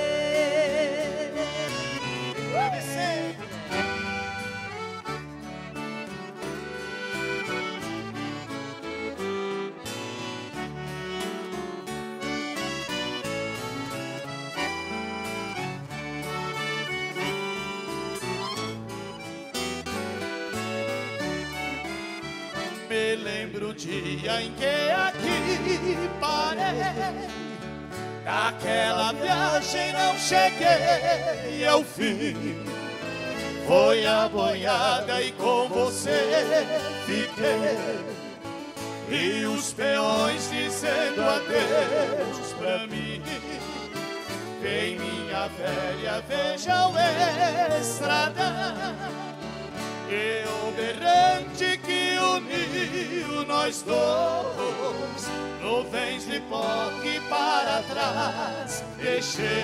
Me lembro o dia em que aqui parei, daquela viagem não cheguei ao fim. Foi a boiada e com você fiquei, e os peões dizendo adeus pra mim. Vem minha velha, veja o estrada, e o berrante que uniu nós dois. Nuvens de pó que para trás deixei,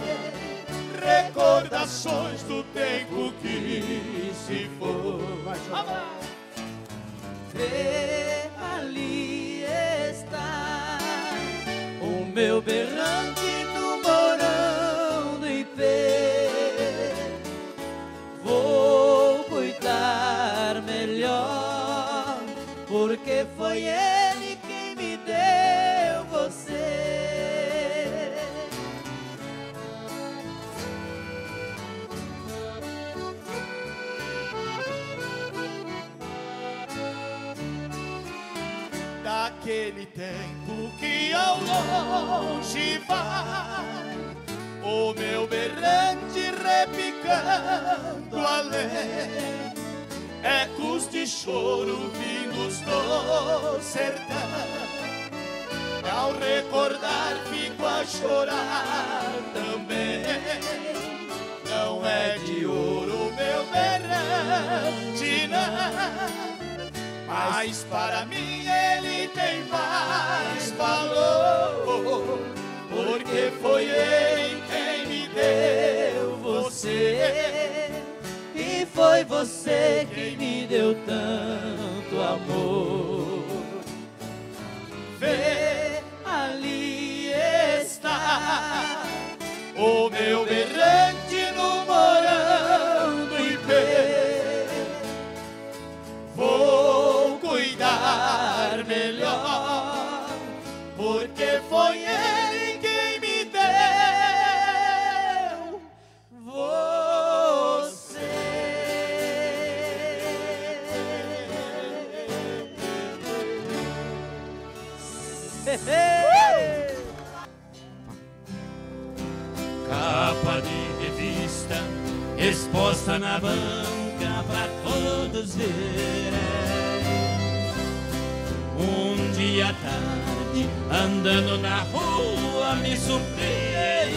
recordações do tempo que se foi. Vê, ali está o meu berrante no morão do Ipê. Vou cuidar melhor, porque foi ele quem me deu você. Daquele tempo que ao longe vai, o meu berrante repicando além, ecos de choro vindos do sertão. Ao recordar fico a chorar também. Não é de ouro meu berrante, não, mas para mim ele tem mais valor, porque foi ele quem me deu você, e foi você quem me deu tanto amor. Vê, ali está o meu berrante no morão do Ipê. Vou cuidar melhor, porque foi ele quem me deu você. Capa de revista exposta na banca pra todos verem. Um dia à tarde, andando na rua, me surpreendi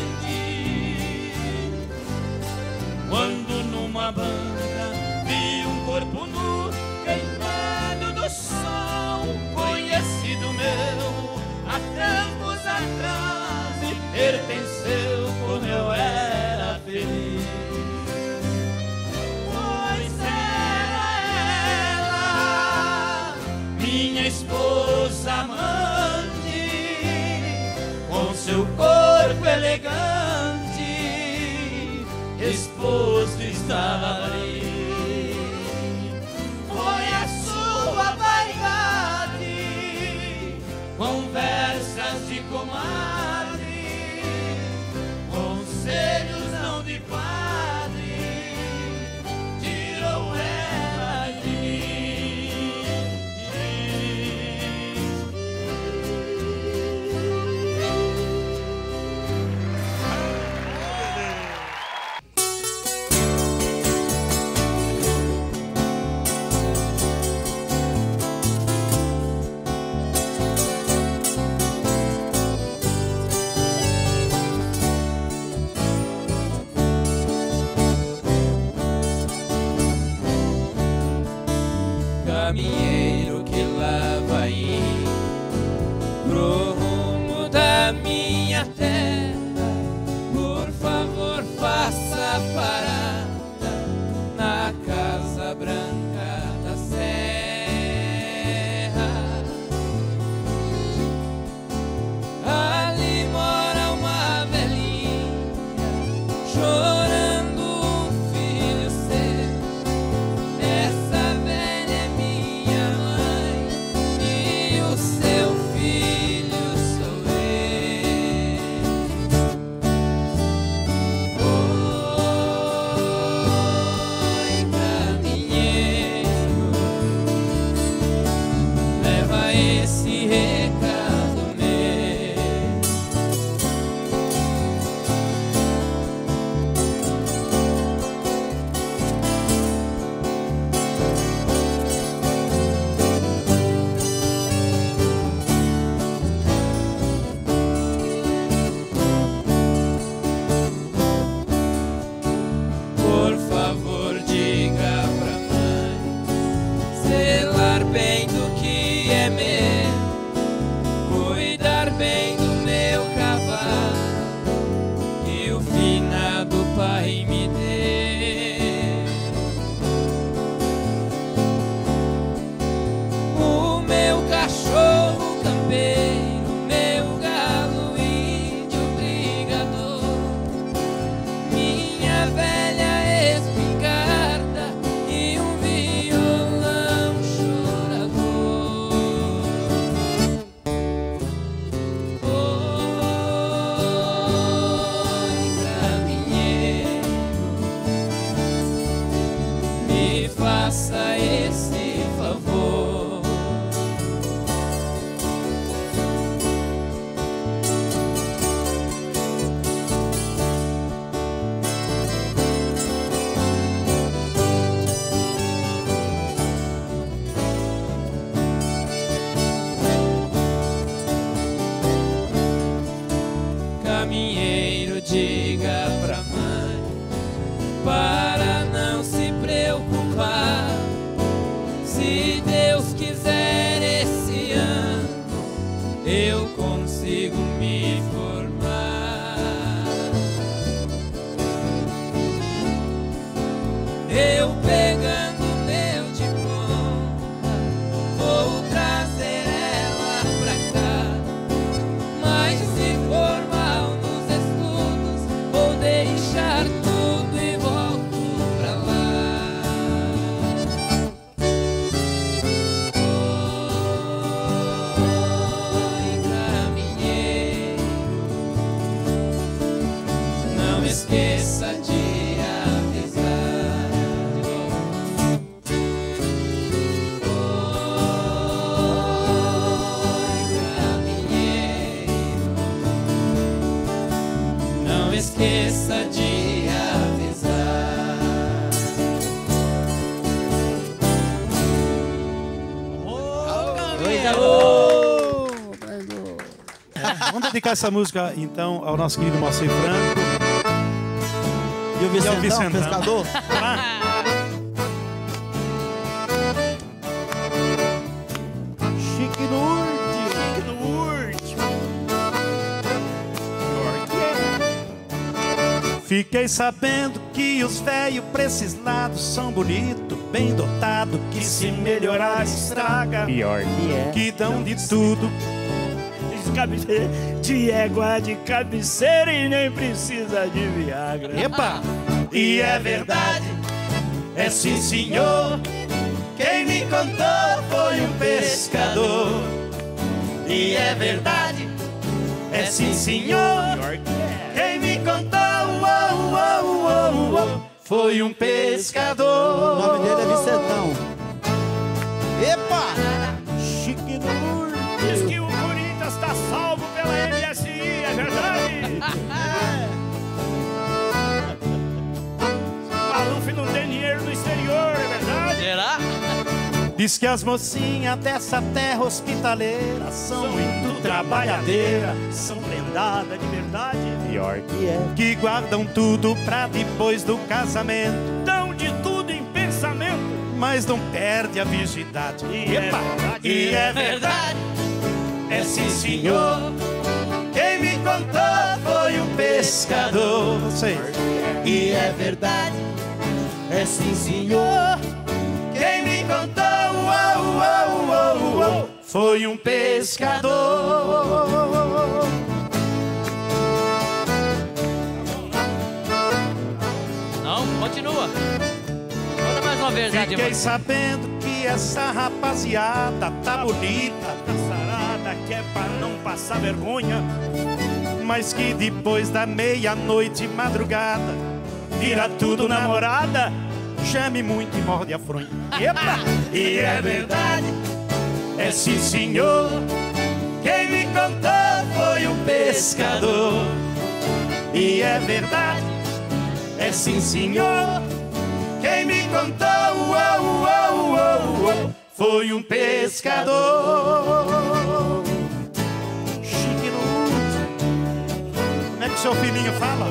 quando numa banca vi um corpo nu queimado do sol, conhecido meu há tempos atrás, e pertenceu como eu era feliz. Pois era ela, minha esposa amante, com seu corpo elegante, exposto estava ali. Foi a sua vaidade, conversas de comadre, conselhos não de padre, tirou ela de mim. caminheiro que lá vai pro rumo da minha terra, por favor faça parada na Casa Branca da Serra. Ali mora uma velhinha chorando um filho seu. Essa velha é minha mãe e o seu filho sou eu. Oi, caminheiro, leva esse recado meu. Por favor, diga pra mãe zelar bem do que é meu, cuidar bem do meu cavalo que o finado pai me deu. O meu cachorro campeiro, meu galo índio brigador, minha velha espingarda e um violão chorador. Oi, caminheiro, me faça esse favor. Caminheiro, diga pra mãe para não se preocupar. Se Deus quiser, esse ano eu consigo me formar. Eu pegando meu diploma vou trazer ela pra cá, mas se for mal nos estudos vou deixar tudo e volto pra lá. Oi, caminheiro, não esqueça de avisar. Oi, caminheiro, não esqueça de avisar. Coisa boa! Vamos dedicar essa música, então, ao nosso querido Moacir Franco. E o Vicentão, pescador? Chique no último. Chique no último. Fiquei sabendo que os velhos pra esses lados são bonitos, bem dotados, que se melhorar estraga. Pior que é. Que dão de tudo. De égua de cabeceira e nem precisa de Viagra. Epa! E é verdade, é sim senhor. Quem me contou foi um pescador. E é verdade, é sim senhor. Quem me contou foi um pescador. O nome dele é Vicentão. Epa! Chique no último. Diz que o Corinthians está salvo pela MSI, é verdade? Maluf não tem dinheiro no exterior, é verdade? Será? Diz que as mocinhas dessa terra hospitaleira são muito trabalhadeiras, São prendadas de verdade. pior que é, que guardam tudo pra depois do casamento. Dão de tudo em pensamento. mas não perde a virgindade. E é verdade, é sim senhor. Quem me contou foi um pescador. Sei. E é verdade, é sim senhor. Quem me contou foi um pescador. Não, continua. Conta mais uma verdade. Fiquei sabendo que essa rapaziada tá bonita, tá sarada, que é pra não passar vergonha, mas que depois da meia-noite madrugada vira tudo namorada, chame muito e morde a fronha. Epa! E é verdade, é sim senhor. Quem me contou foi um pescador. E é verdade, é sim senhor. Quem me contou foi um pescador. Chique no último. Como é que seu filhinho fala?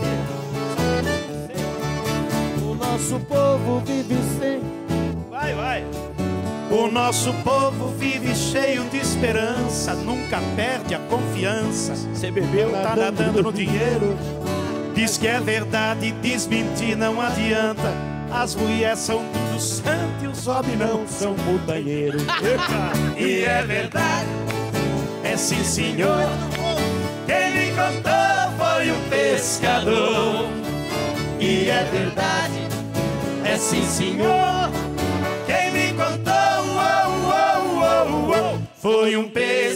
O nosso povo vive sem. Vai. O nosso povo vive cheio de esperança, nunca perde a confiança. Cê bebeu, tá nadando no dinheiro. Diz que é verdade, desmentir não adianta. As mulheres são tudo santo e os homens não são putanheiro. E é verdade, é sim senhor. Quem me contou foi um pescador. E é verdade, é sim senhor. Quem me contou foi um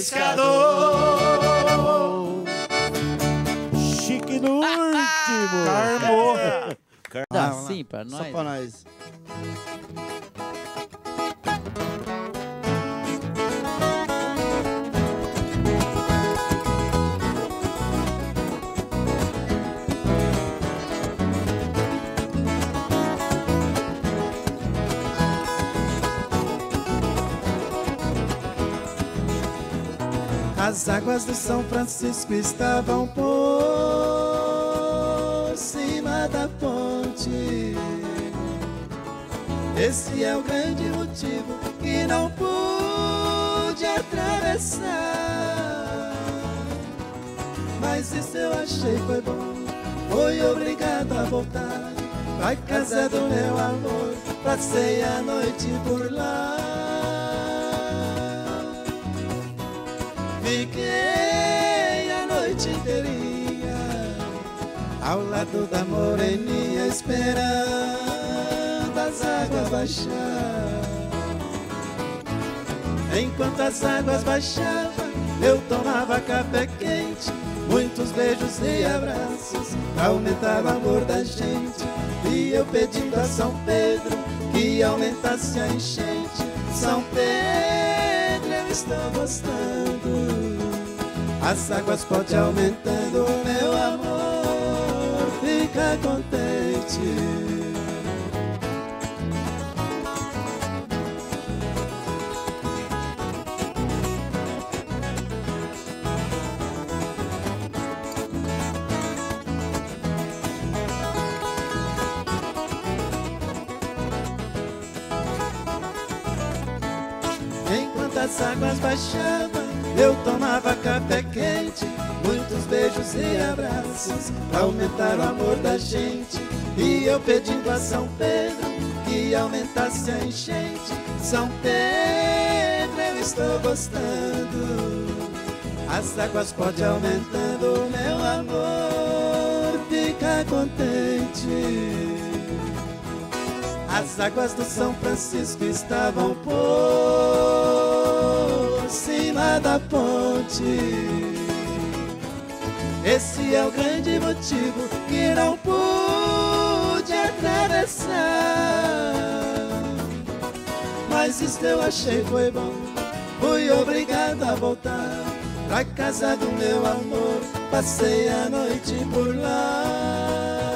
pescador. Chique no último. Carmo. Dá sim pra nós. Só pra nós. As águas do São Francisco estavam por cima da ponte. Esse é o grande motivo que não pude atravessar. Mas isso eu achei foi bom, fui obrigado a voltar pra casa do meu amor. Passei a noite por lá. Fiquei a noite inteirinha ao lado da moreninha, esperando as águas baixar. Enquanto as águas baixavam, eu tomava café quente, muitos beijos e abraços, aumentava o amor da gente. E eu pedindo a São Pedro que aumentasse a enchente. São Pedro, eu estou gostando, as águas podem aumentando, meu amor fica contente. Enquanto as águas baixavam, eu tomava café quente, muitos beijos e abraços, aumentar o amor da gente. E eu pedindo a São Pedro que aumentasse a enchente. São Pedro, eu estou gostando, as águas podem aumentando, meu amor fica contente. As águas do São Francisco estavam por cima da ponte. Esse é o grande motivo que não pude atravessar. Mas isso eu achei foi bom, fui obrigado a voltar pra casa do meu amor. Passei a noite por lá.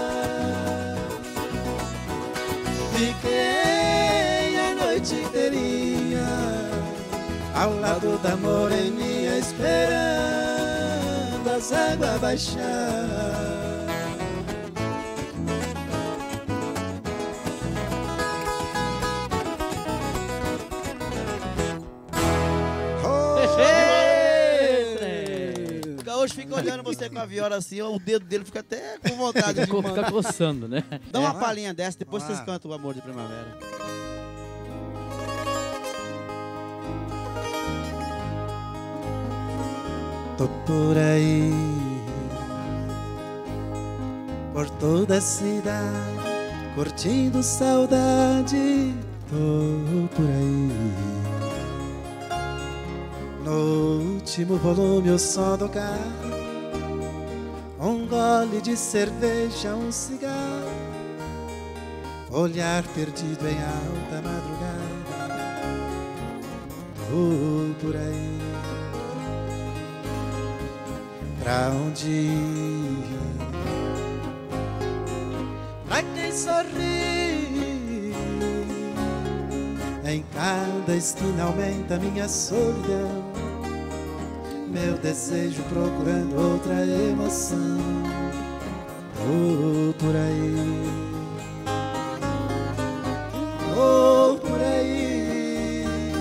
Fiquei a noite inteirinha ao lado da moreninha, esperando as águas baixar. hoje fica olhando você com a viola assim, o dedo dele fica até com vontade de mandar. Fica coçando, né? Dá uma palhinha dessa, depois vocês cantam o Amor de Primavera. Tô por aí, por toda a cidade, curtindo saudade. Tô por aí, no último volume o som do carro, um gole de cerveja, um cigarro, olhar perdido em alta madrugada. Tô por aí, pra onde ir? Pra quem sorri, em cada esquina aumenta minha solidão, meu desejo procurando outra emoção. Tô por aí, tô por aí,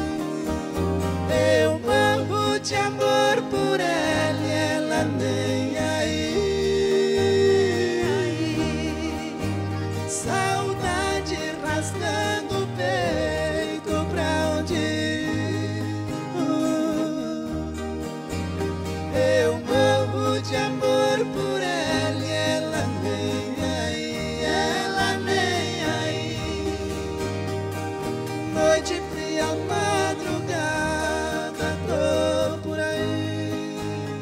eu morro de amor por ela e ela nem aí. Saudade rasgando o peito, pra onde ir? Eu morro de amor por ela e ela nem aí, ela nem aí. Noite fria, madrugada, tô por aí,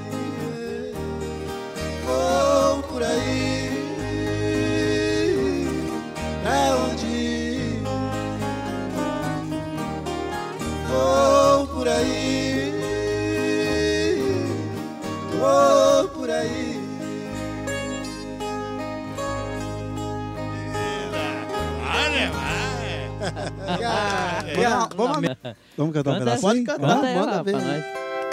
vou por aí, pra onde ir? Vou por aí, vou por aí. Vamos cantar um Canta, pedacinho? pode cantar. Canta aí, Manda lá, ver. pra nós.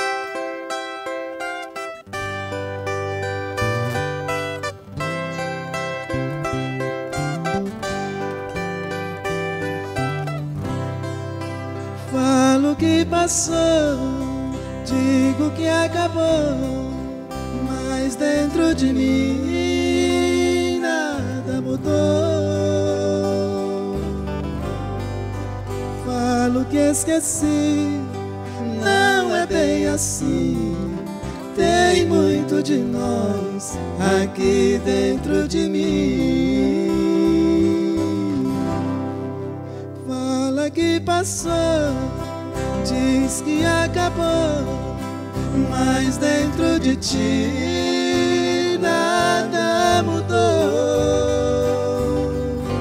Falo que passou, digo que acabou, mas dentro de mim nada mudou. Falo que esqueci, não é bem assim, tem muito de nós aqui dentro de mim. Fala que passou, diz que acabou, mas dentro de ti nada mudou.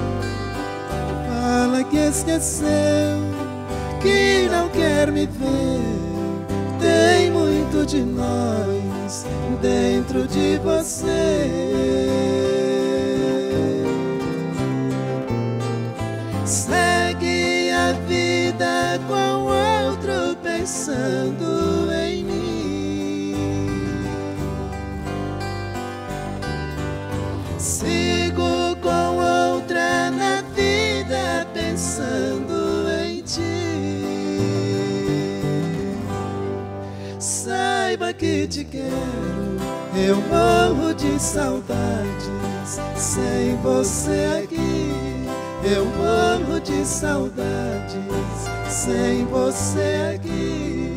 Fala que esqueceu, que não quer me ver, tem muito de nós dentro de você. Segue a vida com outro pensando em mim. Sigo com outra na vida pensando em ti. Saiba que te quero, eu morro de saudades sem você aqui. Eu morro de saudades sem você aqui.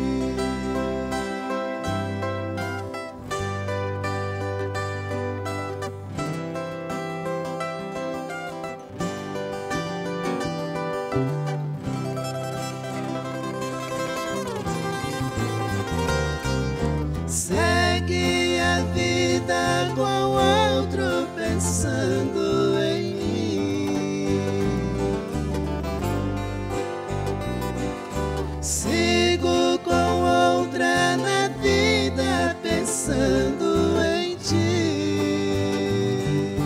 Segue a vida com outro pensando em mim. Sigo com outra na vida pensando em ti.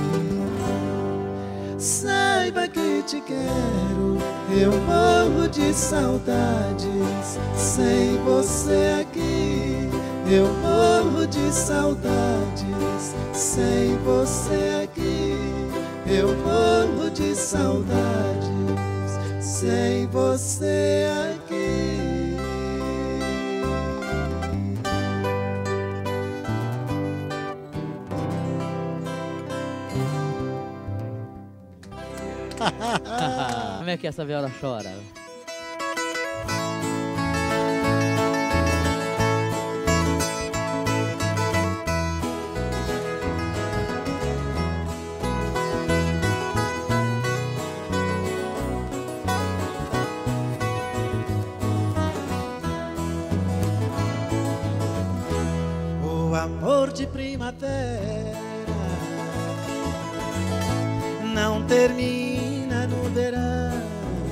Saiba que te quero, eu morro de saudades sem você aqui. Eu morro de saudades sem você aqui. Eu morro de saudades sem você aqui. como é que essa viola chora. O amor de primavera não termina no verão.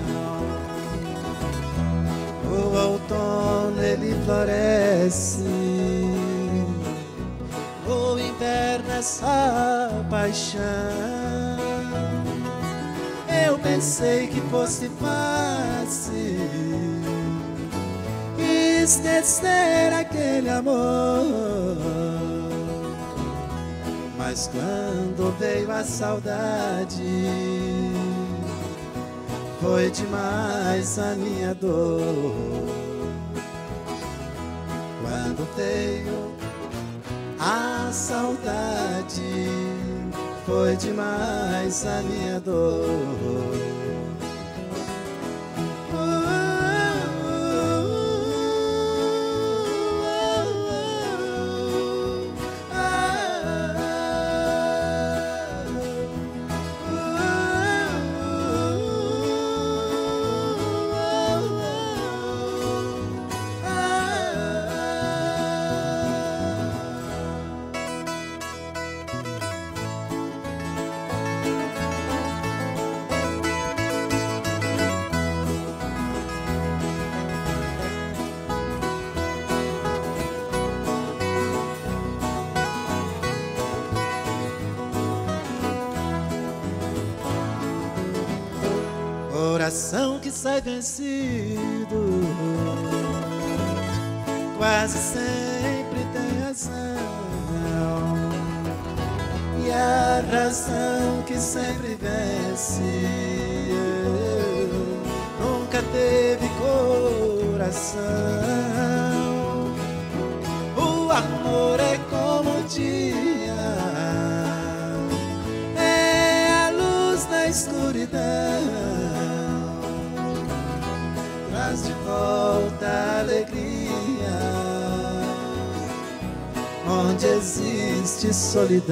O outono ele floresce, o inverno é só paixão. Eu pensei que fosse fácil esquecer aquele amor, mas quando veio a saudade, foi demais a minha dor. Quando veio a saudade, foi demais a minha dor. Coração que sai vencido quase sempre tem razão, e a razão que sempre vence nunca teve coração. O amor é como o dia, é a luz na escuridão, traz de volta a alegria onde existe solidão.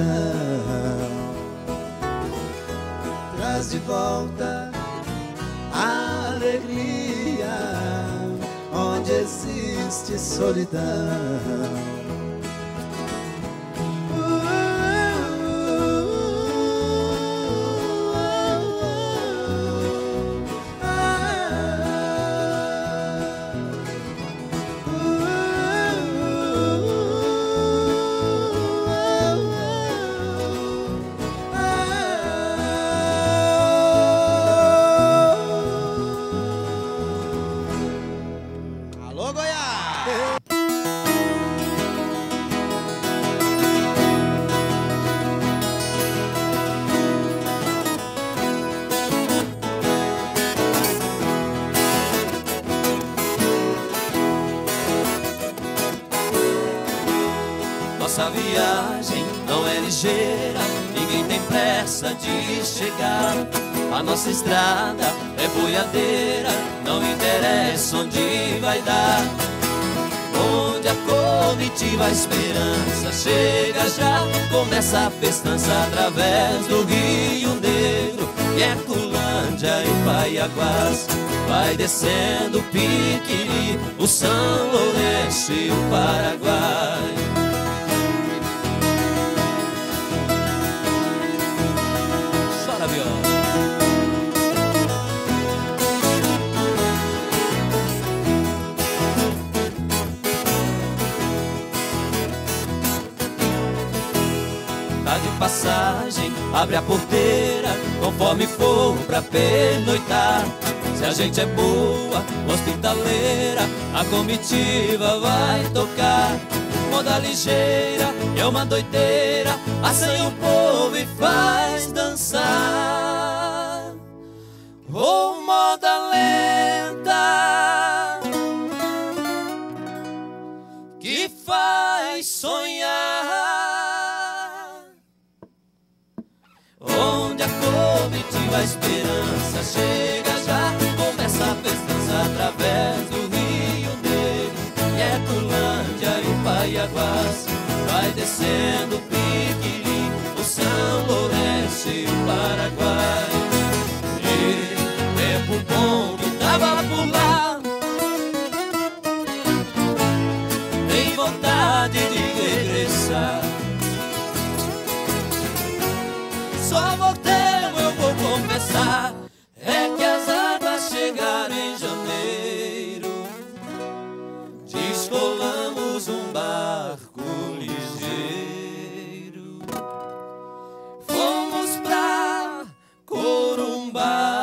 Traz de volta a alegria onde existe solidão. Nossa viagem não é ligeira, ninguém tem pressa de chegar. A nossa estrada é boiadeira, não interessa onde vai dar. Onde a comitiva, a esperança chega já, começa a festança através do Rio Negro, Ecolândia e Paiaguás. Vai descendo o Piquiri, o São Lourenço e o Paraguai. Chora, viola. Tá de passagem, abre a porteira, conforme for pra pernoitar. Se a gente é boa, hospitaleira, a comitiva vai tocar. Moda ligeira, é uma doideira, assanha o povo e faz dançar. Oh, moda lenta, que faz sonhar. Onde a comitiva, a esperança chega já, tava por lá. Tem vontade de regressar. Só voltemos, eu vou confessar. É que as águas chegaram em janeiro. Descolamos um barco ligeiro. Fomos pra Corumbá.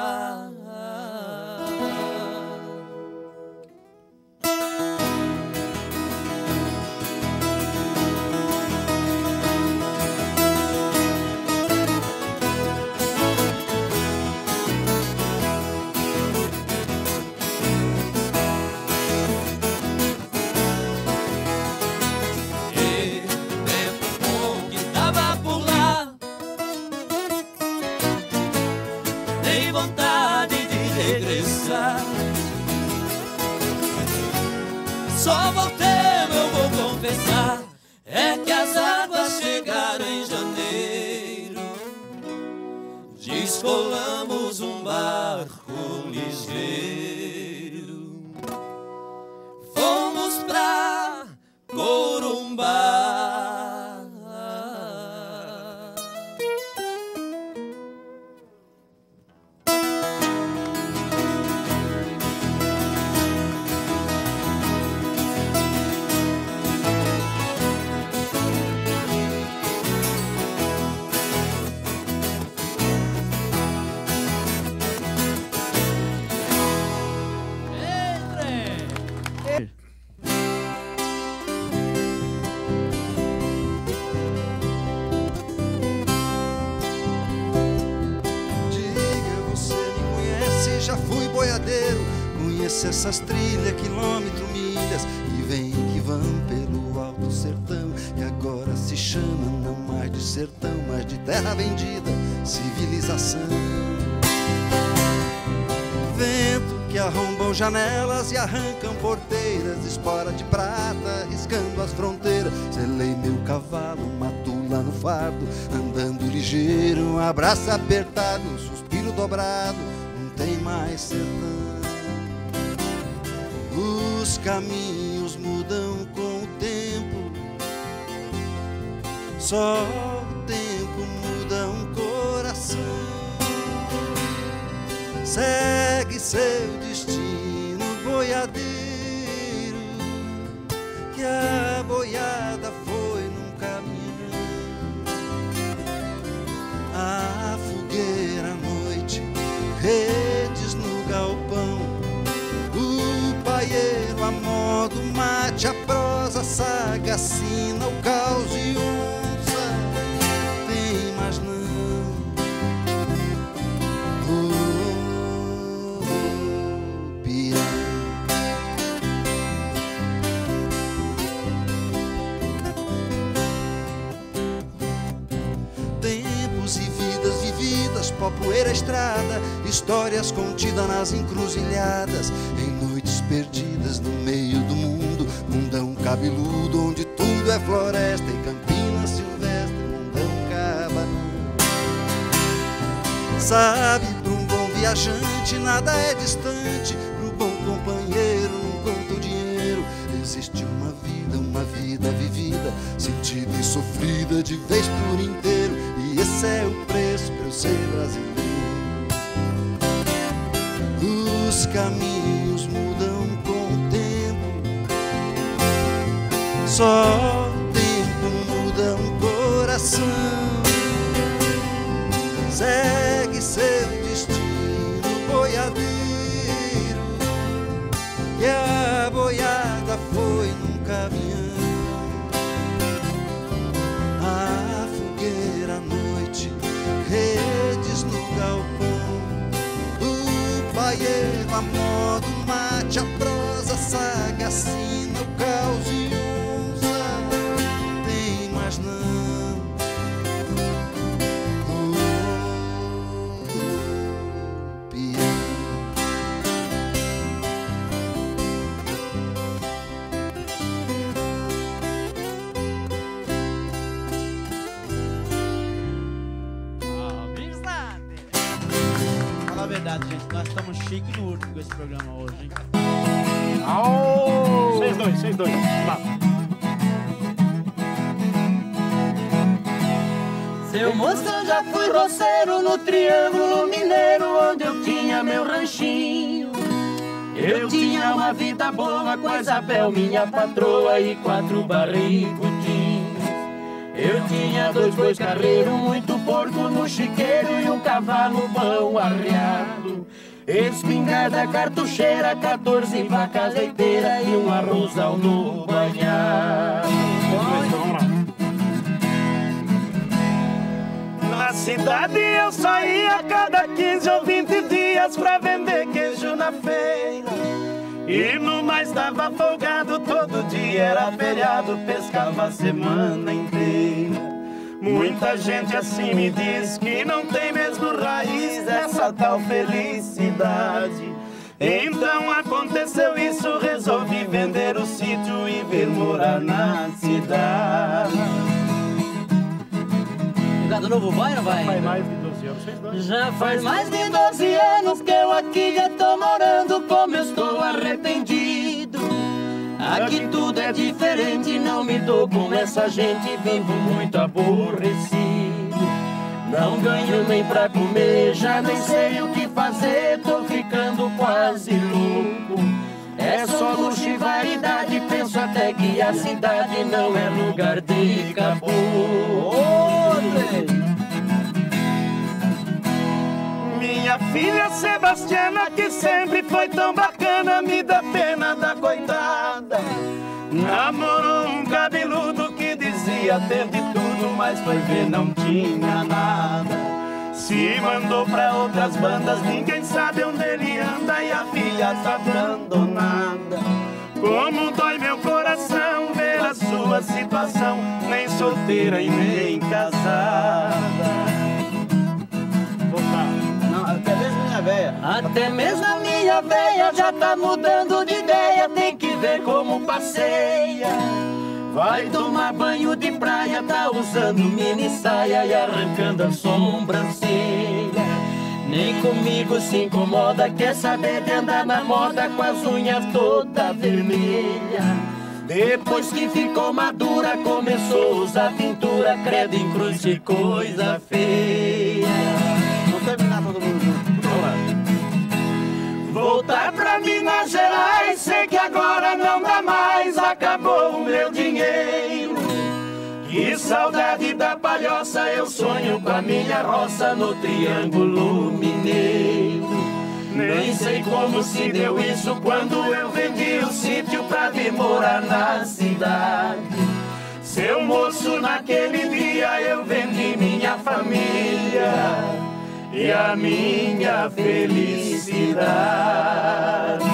Só voltemos, eu vou confessar. É que as águas chegaram em janeiro. Descolamos um barco ligeiro. Fomos pra Corumbá. Essas trilhas, quilômetros, milhas, e vem que vão pelo alto sertão. E agora se chama não mais de sertão, mas de terra vendida, civilização. Vento que arrombam janelas e arrancam porteiras, espora de prata, riscando as fronteiras. Selei meu cavalo, mato lá no fardo, andando ligeiro, um abraço apertado, um suspiro dobrado, não tem mais sertão. Os caminhos mudam com o tempo, só o tempo muda um coração. Segue seu destino, boiadeiro, que a boiada foi num caminhão. A fogueira à noite, redes no galpão, a modo, mate, a prosa, sagacina, o caos e onça. Tem mais não. Pião. Tempos e vidas vividas, pó, poeira, estrada, histórias contidas nas encruzilhadas, em noites perdidas no meio do mundo, mundão cabeludo onde tudo é floresta e campina silvestre, mundão cabanão. Sabe, para um bom viajante nada é distante, pro bom companheiro não conta o dinheiro. Existe uma vida vivida, sentida e sofrida de vez por inteiro, e esse é o preço pra eu ser brasileiro. Os caminhos mudam com o tempo, só o tempo muda um coração. Segue seu destino, boiadeiro, e a boiada foi num caminhão. A fogueira à noite, redes no galpão, o paieiro a modo, mate, a prosa, sagacina, o caos e onça. Tem mais não. Fala a verdade, gente, nós estamos chique no último com esse programa hoje, hein? 6-2. Lá. Seu moço, eu já fui roceiro no Triângulo Mineiro, onde eu tinha meu ranchinho. Eu tinha uma vida boa com a Isabel, minha patroa, e 4 barrigudinhos. Eu tinha 2 bois carreiros, muito porco no chiqueiro e um cavalo bom arreado. Espingarda cartucheira, 14 vacas leiteiras e um arrozal no banhado. Na cidade eu só ia a cada 15 ou 20 dias pra vender queijo na feira. E no mais tava folgado, todo dia era feriado, pescava a semana inteira. Muita gente assim me diz que não tem mesmo raiz dessa tal felicidade. Então aconteceu isso, resolvi vender o sítio e vir morar na cidade. Gado Novo vai ou não vai? Faz mais de 12 anos, fez 2. Já faz mais de 12 anos que eu aqui já tô morando, como eu estou arrependido. Aqui tudo é diferente, não me dou com essa gente, vivo muito aborrecido. Não ganho nem pra comer, já nem sei o que fazer, tô ficando quase louco. É só luxo e vaidade, penso até que a cidade não é lugar de caboclo. Minha filha Sebastiana, que sempre foi tão bacana, me dá pena da coitada. Namorou um cabeludo que dizia ter de tudo, mas foi ver não tinha nada. Se mandou pra outras bandas, ninguém sabe onde ele anda e a filha tá abandonada. Como dói meu coração ver a sua situação, nem solteira e nem casada. Até mesmo a minha véia já tá mudando de ideia, tem que ver como passeia. Vai tomar banho de praia, tá usando mini saia e arrancando a sobrancelha. Nem comigo se incomoda, quer saber de andar na moda com as unhas toda vermelha. Depois que ficou madura, começou a usar pintura, credo em cruz, que coisa feia. Vamos terminar todo mundo junto. Voltar pra Minas Gerais, sei que agora não dá mais, acabou o meu dinheiro. Que saudade da palhoça, eu sonho com a minha roça no Triângulo Mineiro. Nem sei como se deu isso quando eu vendi o sítio pra vir morar na cidade. Seu moço, naquele dia eu vendi minha família e a minha felicidade.